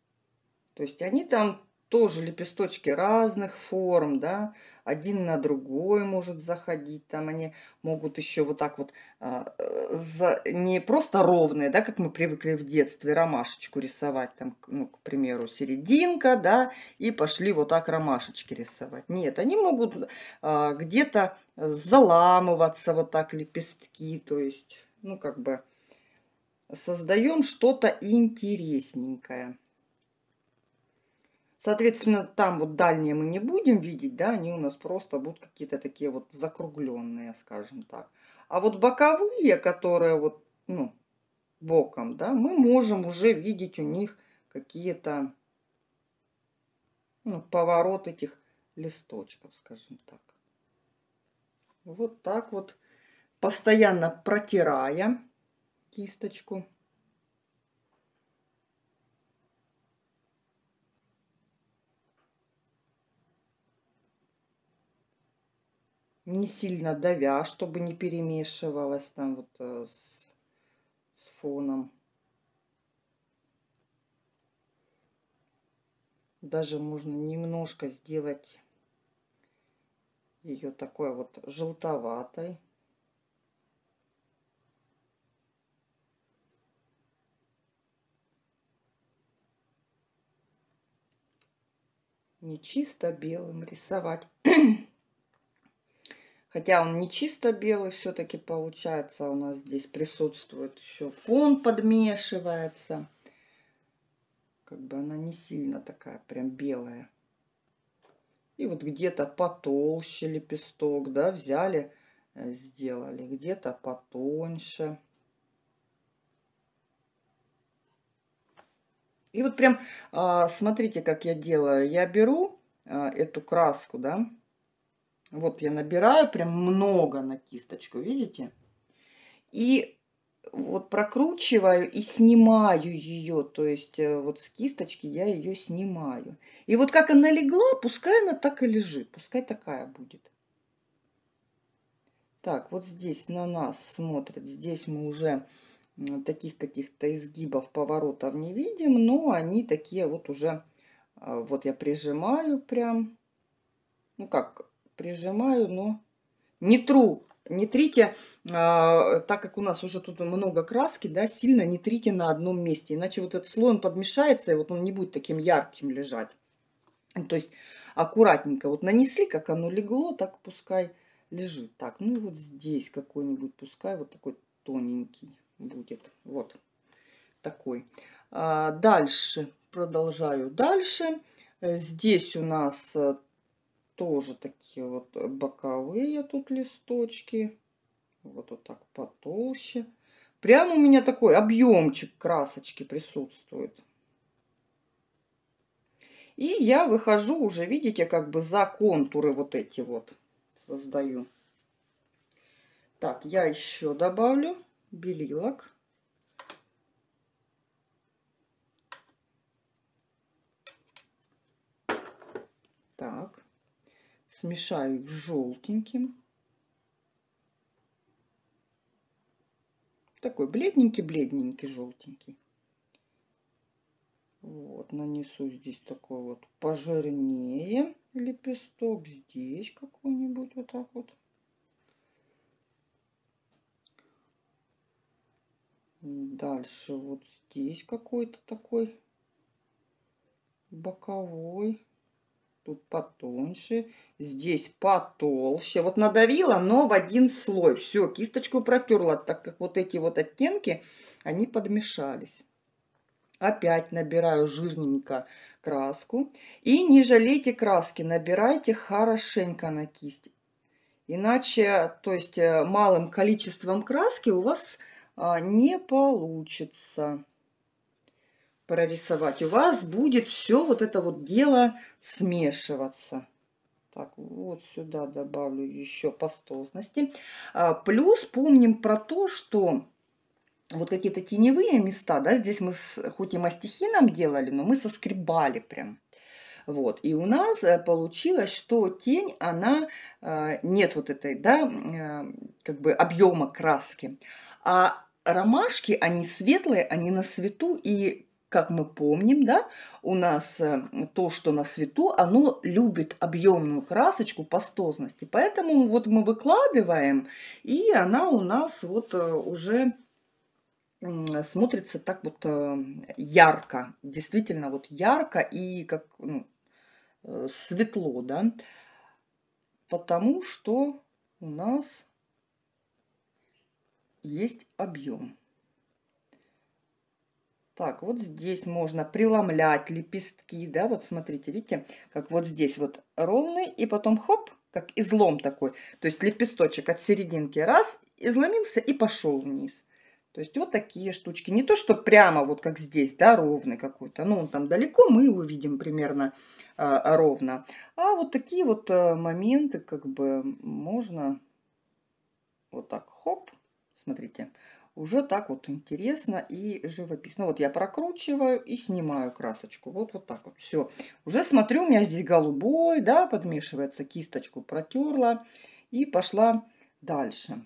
То есть они там тоже лепесточки разных форм, да, один на другой может заходить, там они могут еще вот так вот, не просто ровные, да, как мы привыкли в детстве, ромашечку рисовать, там, ну, к примеру, серединка, да, и пошли вот так ромашечки рисовать. Нет, они могут где-то заламываться вот так лепестки, то есть, ну, как бы создаем что-то интересненькое. Соответственно, там вот дальние мы не будем видеть, да, они у нас просто будут какие-то такие вот закругленные, скажем так. А вот боковые, которые вот, ну, боком, да, мы можем уже видеть у них какие-то, ну, поворот этих листочков, скажем так. Вот так вот, постоянно протирая кисточку. Не сильно давя, чтобы не перемешивалось там вот с фоном. Даже можно немножко сделать ее такой вот желтоватой. Не чисто белым рисовать. Хотя он не чисто белый все-таки получается. У нас здесь присутствует еще фон, подмешивается. Как бы она не сильно такая прям белая. И вот где-то потолще лепесток, да, взяли, сделали. Где-то потоньше. И вот прям, смотрите, как я делаю. Я беру эту краску, да. Вот я набираю прям много на кисточку, видите? И вот прокручиваю и снимаю ее. То есть вот с кисточки я ее снимаю. И вот как она легла, пускай она так и лежит. Пускай такая будет. Так, вот здесь на нас смотрит. Здесь мы уже таких каких-то изгибов, поворотов не видим. Но они такие вот уже... Вот я прижимаю прям. Ну как, прижимаю, но не тру. Не трите, так как у нас уже тут много краски, да, сильно не трите на одном месте. Иначе вот этот слой, он подмешается, и вот он не будет таким ярким лежать. То есть аккуратненько вот нанесли, как оно легло, так пускай лежит. Так, ну и вот здесь какой-нибудь, пускай вот такой тоненький будет. Вот такой. Дальше, продолжаю дальше. Здесь у нас тоже такие вот боковые тут листочки. Вот так потолще. Прям у меня такой объемчик красочки присутствует. И я выхожу уже, видите, как бы за контуры вот эти вот создаю. Так, я еще добавлю белилок. Так, смешаю их с желтеньким. Такой бледненький-бледненький желтенький. Вот, нанесу здесь такой вот пожирнее лепесток. Здесь какой-нибудь вот так вот. Дальше вот здесь какой-то такой боковой. Тут потоньше. Здесь потолще. Вот надавила, но в один слой. Все, кисточку протерла, так как вот эти вот оттенки, они подмешались. Опять набираю жирненько краску. И не жалейте краски, набирайте хорошенько на кисть. Иначе, то есть малым количеством краски у вас не получится прорисовать. У вас будет все вот это вот дело смешиваться. Так, вот сюда добавлю еще пастозности. Плюс помним про то, что вот какие-то теневые места, да, здесь мы хоть и мастихином делали, но мы соскребали прям. Вот, и у нас получилось, что тень, она, нет вот этой, да, как бы объема краски. А ромашки, они светлые, они на свету, и как мы помним, да, у нас то, что на свету, оно любит объемную красочку, пастозность. И поэтому вот мы выкладываем, и она у нас вот уже смотрится так вот ярко. Действительно вот ярко и как светло, да. Потому что у нас есть объем. Так, вот здесь можно преломлять лепестки, да, вот смотрите, видите, как вот здесь вот ровный, и потом хоп, как излом такой. То есть лепесточек от серединки раз, изломился и пошел вниз. То есть вот такие штучки. Не то, что прямо вот как здесь, да, ровный какой-то. Ну, он там далеко, мы его видим примерно ровно. А вот такие вот моменты как бы можно вот так, хоп, смотрите. Уже так вот интересно и живописно. Вот я прокручиваю и снимаю красочку. Вот так вот. Все. Уже смотрю, у меня здесь голубой, да, подмешивается. Кисточку протерла и пошла дальше.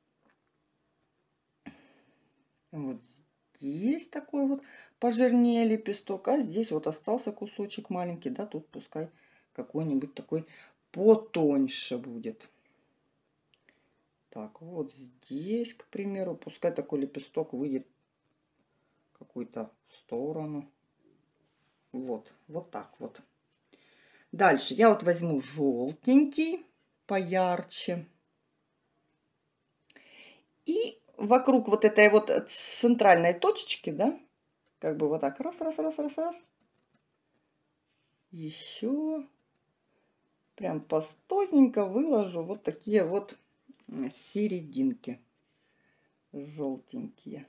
Вот здесь такой вот пожирнее лепесток. А здесь вот остался кусочек маленький. Да, тут пускай какой-нибудь такой потоньше будет. Так, вот здесь, к примеру, пускай такой лепесток выйдет какую-то сторону. Вот так вот. Дальше я вот возьму желтенький, поярче. И вокруг вот этой вот центральной точечки, да, как бы вот так раз. Еще прям пастозненько выложу вот такие вот серединки желтенькие.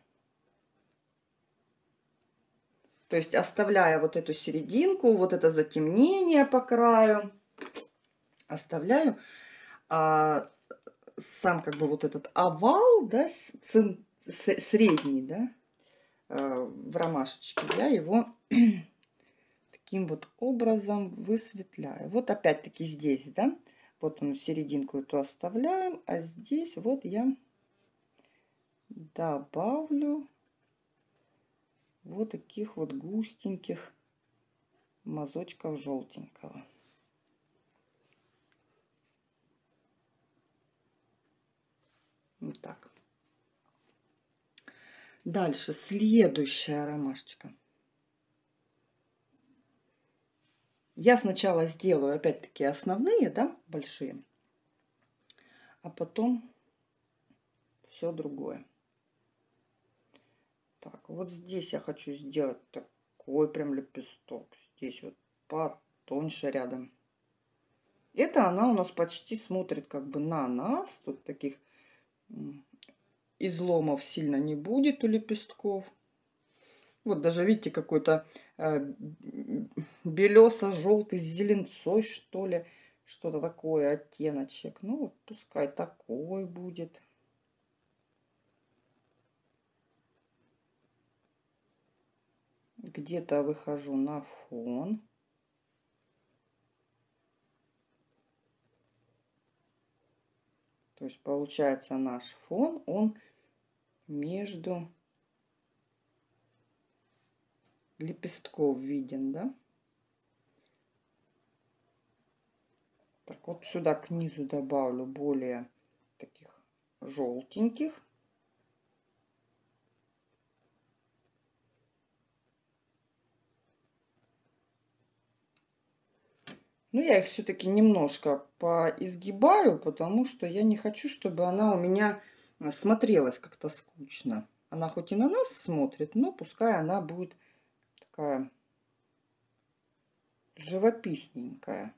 То есть оставляя вот эту серединку, вот это затемнение по краю, оставляю. А сам как бы вот этот овал, да, средний, да, в ромашечке, я его таким вот образом высветляю. Вот опять-таки здесь, да, вот он серединку эту оставляем, а здесь вот я добавлю вот таких вот густеньких мазочков желтенького. Вот так. Дальше следующая ромашечка. Я сначала сделаю опять-таки основные, да, большие, а потом все другое. Так, вот здесь я хочу сделать такой прям лепесток. Здесь вот потоньше рядом. Это она у нас почти смотрит как бы на нас. Тут таких изломов сильно не будет у лепестков. Вот даже видите, какой-то белесо-желтый с зеленцой, что ли. Что-то такое, оттеночек. Ну, вот пускай такой будет. Где-то выхожу на фон. То есть получается наш фон, он между лепестков виден, да? Так, вот сюда к низу добавлю более таких желтеньких. Но я их все-таки немножко поизгибаю, потому что я не хочу, чтобы она у меня смотрелась как-то скучно. Она хоть и на нас смотрит, но пускай она будет такая живописненькая.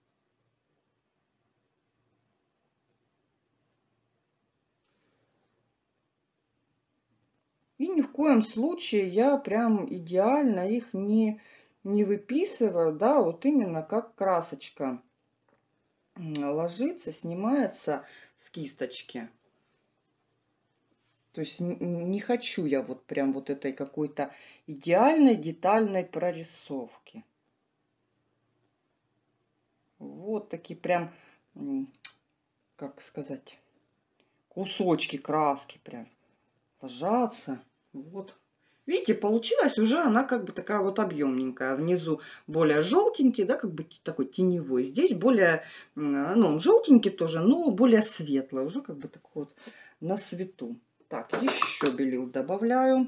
И ни в коем случае я прям идеально их не выписываю, да, вот именно как красочка ложится, снимается с кисточки. То есть не хочу я вот прям вот этой какой-то идеальной детальной прорисовки. Вот такие прям, как сказать, кусочки краски прям ложатся. Вот Видите, получилась уже она как бы такая вот объемненькая. Внизу более желтенький, да, как бы такой теневой. Здесь более, ну, желтенький тоже, но более светлый. Уже как бы такой вот на свету. Так, еще белил добавляю.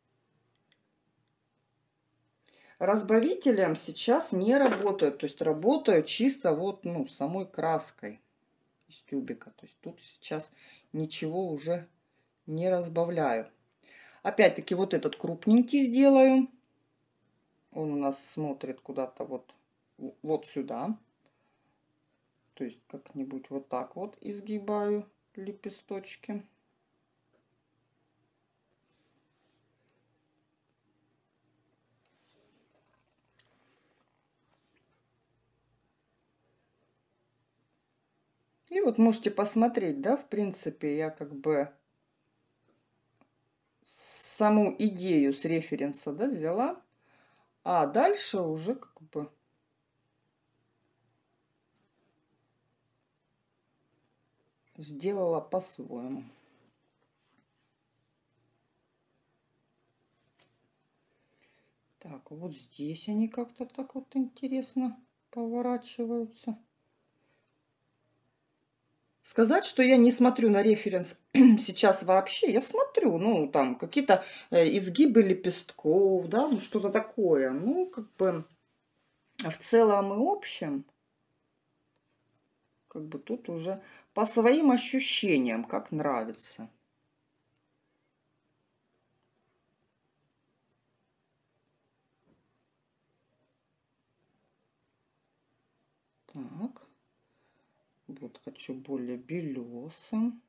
Разбавителем сейчас не работаю. То есть работаю чисто вот, ну, самой краской из тюбика. То есть тут сейчас ничего уже не разбавляю. Опять-таки вот этот крупненький сделаю. Он у нас смотрит куда-то вот сюда. То есть как-нибудь вот так вот изгибаю лепесточки. И вот можете посмотреть, да, в принципе, я как бы саму идею с референса, да, взяла. А дальше уже как бы сделала по-своему. Так, вот здесь они как-то так вот интересно поворачиваются. Сказать, что я не смотрю на референс сейчас вообще, я смотрю, ну, там, какие-то изгибы лепестков, да, ну, что-то такое. Ну, как бы в целом и общем, как бы тут уже по своим ощущениям, как нравится. Так, вот хочу более белесым.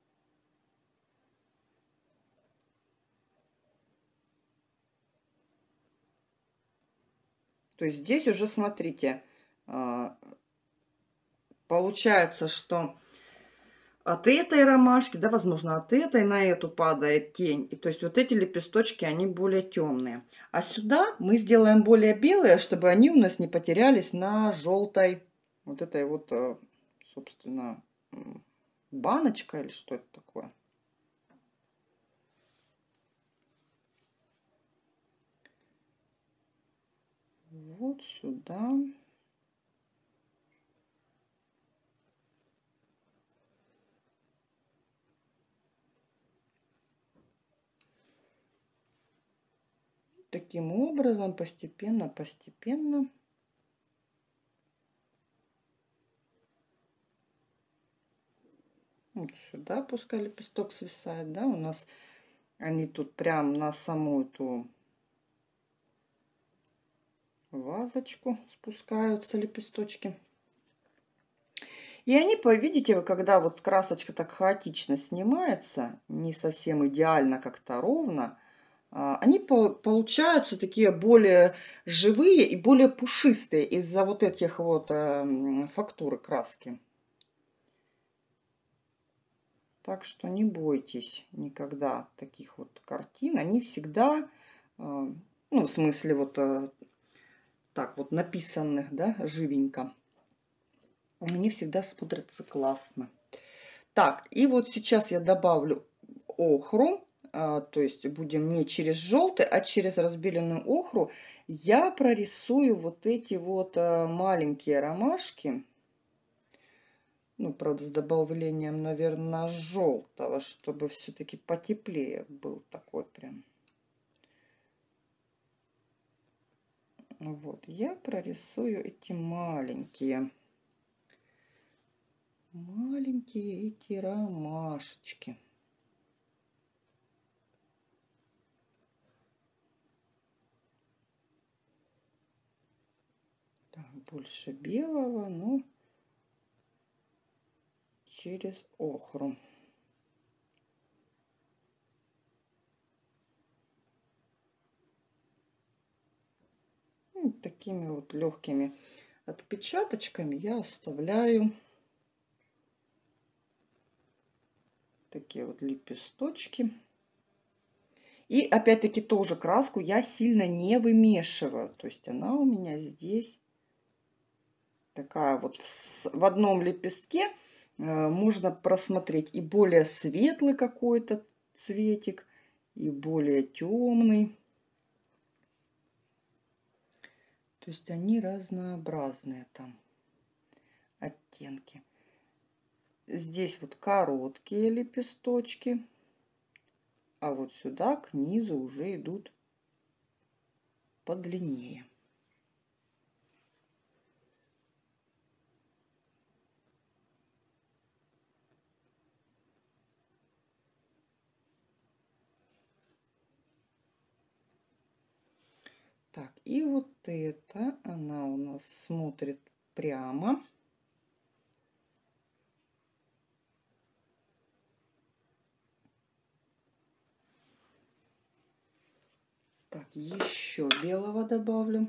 То есть здесь уже, смотрите, получается, что от этой ромашки, да, возможно, от этой на эту падает тень. И то есть вот эти лепесточки, они более темные. А сюда мы сделаем более белые, чтобы они у нас не потерялись на желтой, вот этой вот, собственно, баночка или что это такое. Вот сюда. Таким образом, постепенно, постепенно. Вот сюда пускай лепесток свисает, да, у нас они тут прям на саму эту вазочку спускаются лепесточки. И они, видите, когда вот красочка так хаотично снимается, не совсем идеально как-то ровно, они получаются такие более живые и более пушистые из-за вот этих вот фактуры краски. Так что не бойтесь никогда таких вот картин. Они всегда, ну, в смысле вот так вот написанных, да, живенько. Они всегда смотрятся классно. Так, и вот сейчас я добавлю охру. То есть будем не через желтый, а через разбеленную охру. Я прорисую вот эти вот маленькие ромашки. Ну, правда, с добавлением, наверное, желтого, чтобы все-таки потеплее был такой прям. Вот, я прорисую эти маленькие эти ромашечки. Так, больше белого, но через охру. Вот такими вот легкими отпечаточками я оставляю такие вот лепесточки. И опять-таки тоже краску я сильно не вымешиваю. То есть она у меня здесь такая вот в одном лепестке. Можно просмотреть и более светлый какой-то цветик, и более темный. То есть они разнообразные там оттенки. Здесь вот короткие лепесточки, а вот сюда к низу уже идут подлиннее. Так, и вот это она у нас смотрит прямо. Так, еще белого добавлю.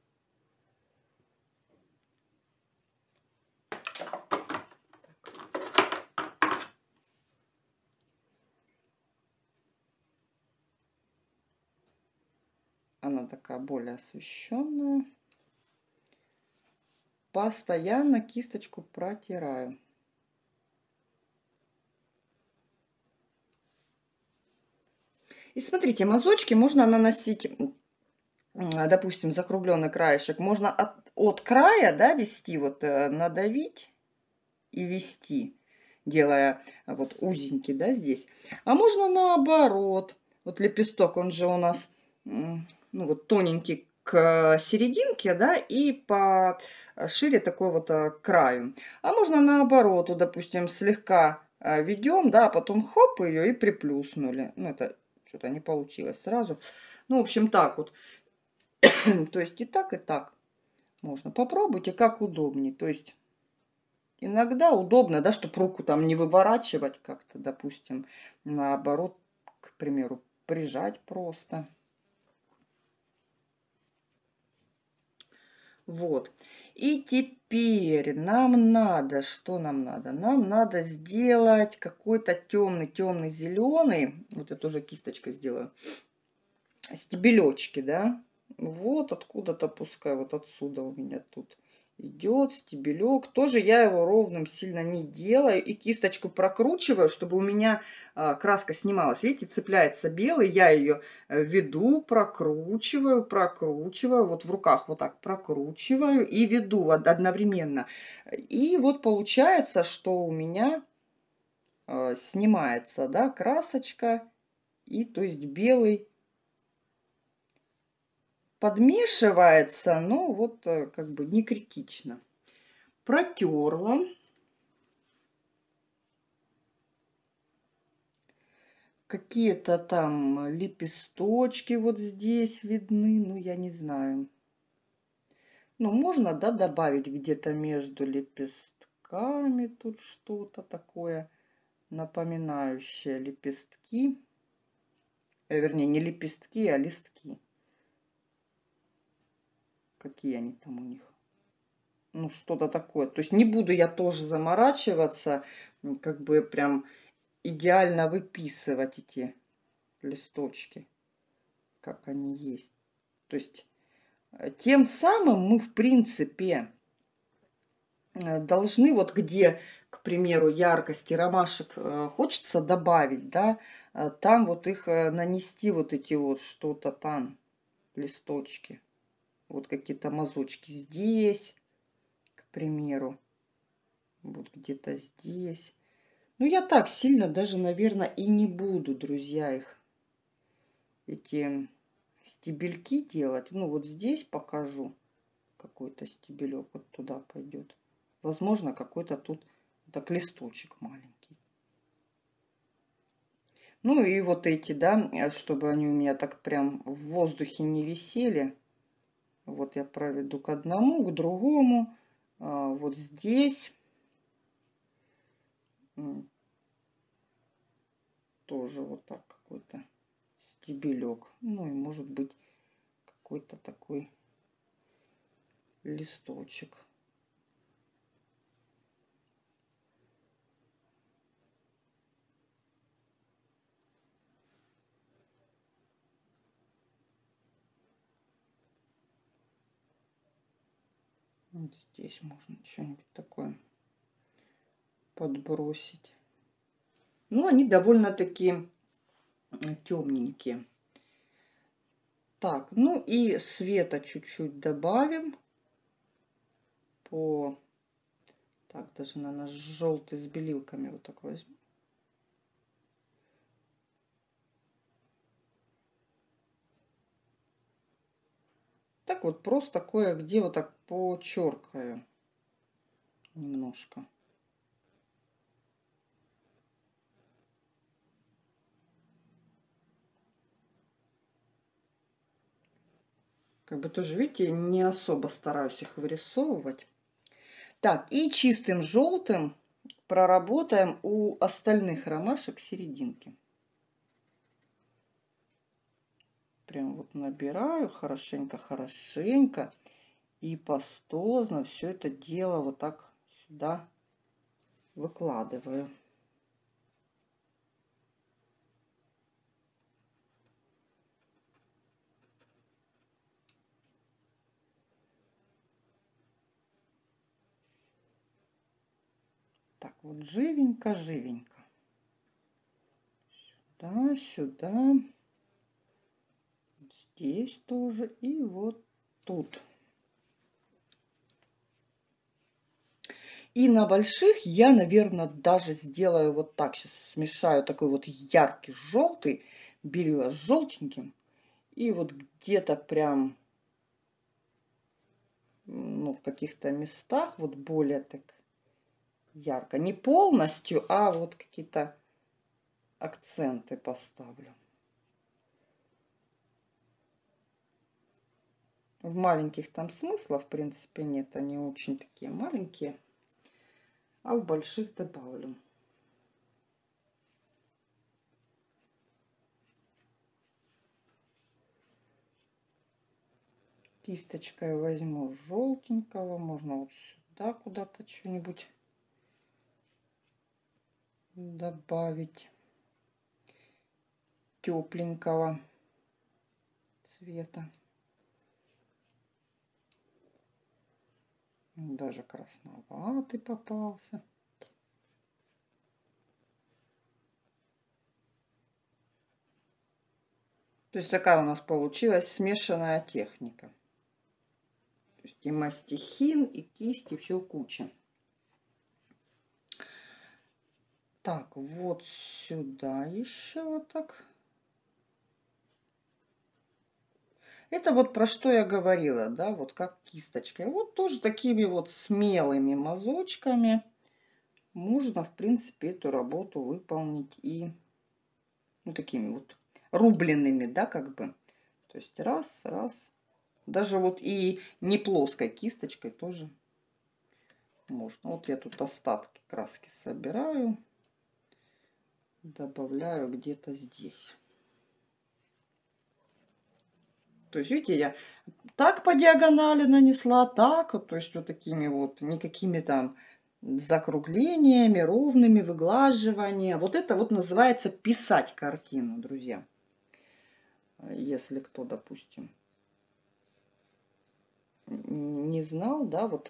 Она такая более освещенная. Постоянно кисточку протираю. И смотрите, мазочки можно наносить, допустим, закругленный краешек. Можно от края, да, вести, вот надавить и вести, делая вот узенький, да, здесь. А можно наоборот. Вот лепесток, он же у нас, ну, вот тоненький к серединке, да, и по шире такой вот краю. А можно наоборот, вот, допустим, слегка ведем, да, а потом хоп, ее и приплюснули. Ну, это что-то не получилось сразу. Ну, в общем, так вот. То есть и так можно. Попробуйте, как удобнее. То есть иногда удобно, да, чтобы руку там не выворачивать как-то, допустим, наоборот, к примеру, прижать просто. Вот. И теперь нам надо, что нам надо? Нам надо сделать какой-то темный зеленый. Вот я тоже кисточкой сделаю. Стебелечки, да. Вот откуда-то, пускай вот отсюда у меня тут идет стебелек. Тоже я его ровным сильно не делаю. И кисточку прокручиваю, чтобы у меня краска снималась. Видите, цепляется белый. Я ее веду, прокручиваю. Вот в руках вот так прокручиваю и веду одновременно. И вот получается, что у меня снимается, да, красочка. И то есть белый подмешивается, но вот как бы не критично. Протерла. Какие-то там лепесточки вот здесь видны, ну я не знаю. Ну можно, да, добавить где-то между лепестками тут что-то такое напоминающее лепестки. Вернее, не лепестки, а листки. Какие они там у них? Ну, что-то такое. То есть не буду я тоже заморачиваться, как бы прям идеально выписывать эти листочки, как они есть. То есть тем самым мы, в принципе, должны вот где, к примеру, яркости ромашек хочется добавить, да, там вот их нанести, вот эти вот что-то там, листочки, вот какие-то мазочки здесь, к примеру, вот где-то здесь. Ну, я так сильно даже, наверное, и не буду, друзья, их, эти стебельки делать. Ну, вот здесь покажу какой-то стебелек, вот туда пойдет. Возможно, какой-то тут так листочек маленький. Ну, и вот эти, да, чтобы они у меня так прям в воздухе не висели. Вот я проведу к одному, к другому. Вот здесь. Тоже вот так какой-то стебелек. Ну и может быть какой-то такой листочек. Вот здесь можно что-нибудь такое подбросить. Ну, они довольно-таки темненькие. Так, ну и света чуть-чуть добавим. Так, даже, наверное, желтый с белилками вот так возьму. Так вот просто кое-где вот так почеркаю немножко. Как бы тоже, видите, не особо стараюсь их вырисовывать. Так, и чистым желтым проработаем у остальных ромашек серединки. Прям вот набираю хорошенько-хорошенько и пастозно все это дело вот так сюда выкладываю. Так вот живенько-живенько. Сюда, сюда. Здесь тоже и вот тут. И на больших я, наверное, даже сделаю вот так. Сейчас смешаю такой вот яркий желтый, белила с желтеньким. И вот где-то прям, ну, в каких-то местах вот более так ярко. Не полностью, а вот какие-то акценты поставлю. В маленьких там смысла, в принципе, нет. Они очень такие маленькие. А в больших добавлю. Кисточкой возьму желтенького. Можно вот сюда куда-то что-нибудь добавить тепленького цвета. Даже красноватый попался. То есть такая у нас получилась смешанная техника. То есть и мастихин, и кисть, и все куча. Так, вот сюда еще вот так. Это вот про что я говорила, да, вот как кисточкой. Вот тоже такими вот смелыми мазочками можно, в принципе, эту работу выполнить и, ну, такими вот рубленными, да, как бы. То есть раз, раз. Даже вот и не плоской кисточкой тоже можно. Вот я тут остатки краски собираю, добавляю где-то здесь. То есть, видите, я так по диагонали нанесла, так, то есть вот такими вот, никакими там закруглениями, ровными, выглаживания. Вот это вот называется писать картину, друзья. Если кто, допустим, не знал, да, вот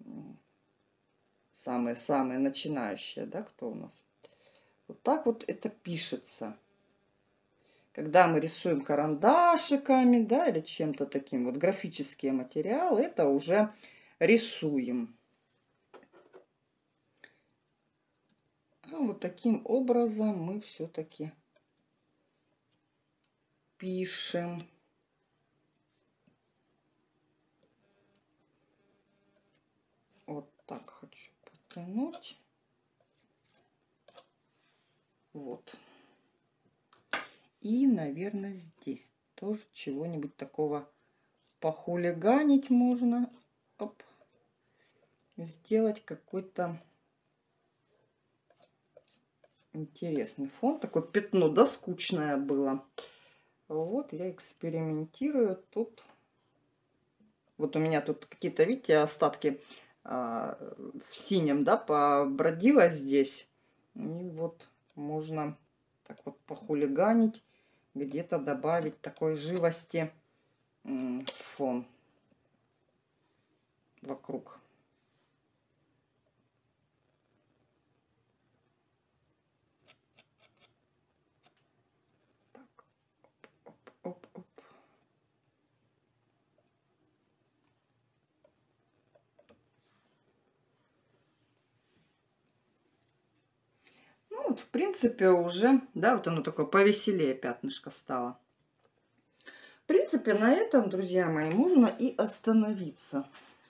самые-самые начинающие, да, кто у нас. Вот так вот это пишется. Когда мы рисуем карандашиками, да, или чем-то таким, вот графические материалы, это уже рисуем. А вот таким образом мы все-таки пишем. Вот так хочу потянуть. Вот. И, наверное, здесь тоже чего-нибудь такого похулиганить можно. Оп. Сделать какой-то интересный фон. Такое пятно, да, скучное было. Вот я экспериментирую тут. Вот у меня тут какие-то, видите, остатки в синем, да, побродила здесь. И вот можно так вот похулиганить, где-то добавить такой живости фон вокруг. вот, в принципе, уже, да, вот оно такое повеселее пятнышко стало. В принципе, на этом, друзья мои, можно и остановиться.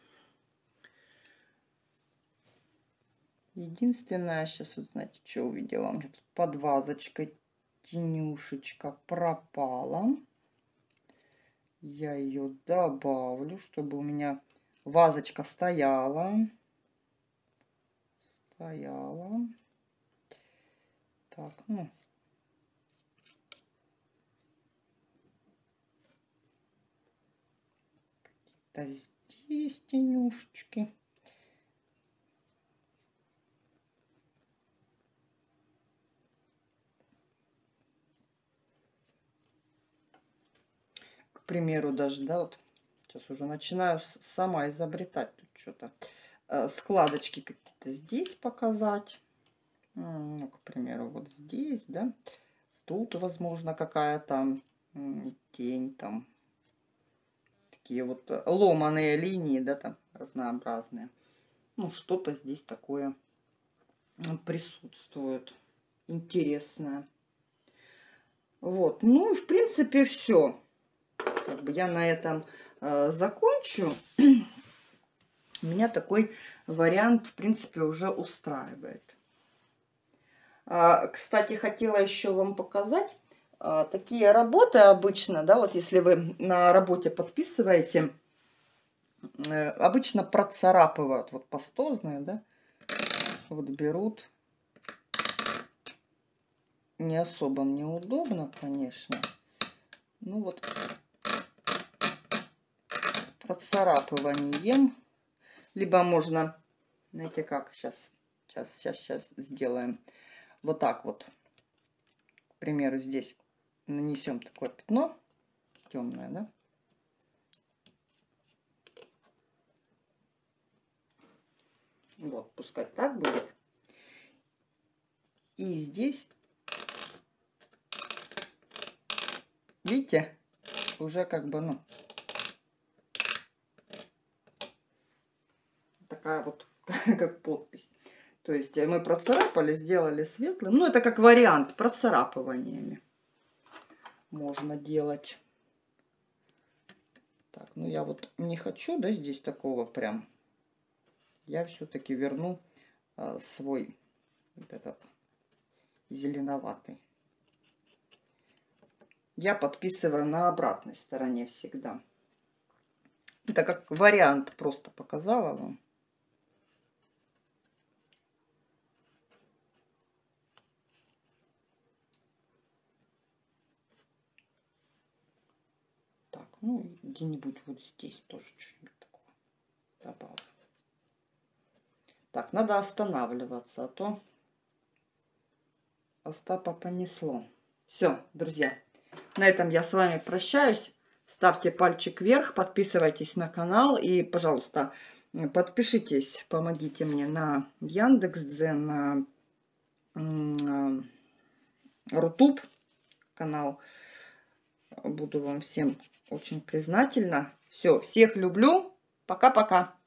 Единственное, сейчас вот знаете, что увидела? У меня тут под вазочкой тенюшечка пропала. Я ее добавлю, чтобы у меня вазочка стояла. Так, ну. Какие-то здесь тенюшечки. К примеру, даже, да, вот сейчас уже начинаю сама изобретать тут что-то. Складочки какие-то здесь показать. Ну, к примеру, вот здесь, да. Тут, возможно, какая-то тень там. Такие вот ломаные линии, да, там разнообразные. Ну, что-то здесь такое присутствует. Интересное. Вот. Ну, и в принципе, все. Как бы я на этом закончу. Меня такой вариант, в принципе, уже устраивает. Кстати, хотела еще вам показать. Такие работы обычно, да, вот если вы на работе подписываете, обычно процарапывают. Вот пастозные, да, вот берут. Не особо мне удобно, конечно. Ну вот процарапыванием. Либо можно, знаете как, сейчас сделаем. Вот так вот. К примеру, здесь нанесем такое пятно темное, да? Вот, пускай так будет. И здесь, видите, уже как бы, ну, такая вот, как подпись. То есть мы процарапали, сделали светлым. Ну, это как вариант процарапываниями можно делать. Так, ну я вот не хочу, да, здесь такого прям. Я все-таки верну свой вот этот зеленоватый. Я подписываю на обратной стороне всегда. Это как вариант просто показала вам. Так, ну где-нибудь вот здесь тоже что-нибудь такое добавлю. Так, надо останавливаться, а то Остапа понесло. Все, друзья, на этом я с вами прощаюсь. Ставьте пальчик вверх, подписывайтесь на канал и, пожалуйста, подпишитесь, помогите мне на Яндекс.Дзен, на Рутуб канал. Буду вам всем очень признательна. Все, всех люблю. Пока-пока.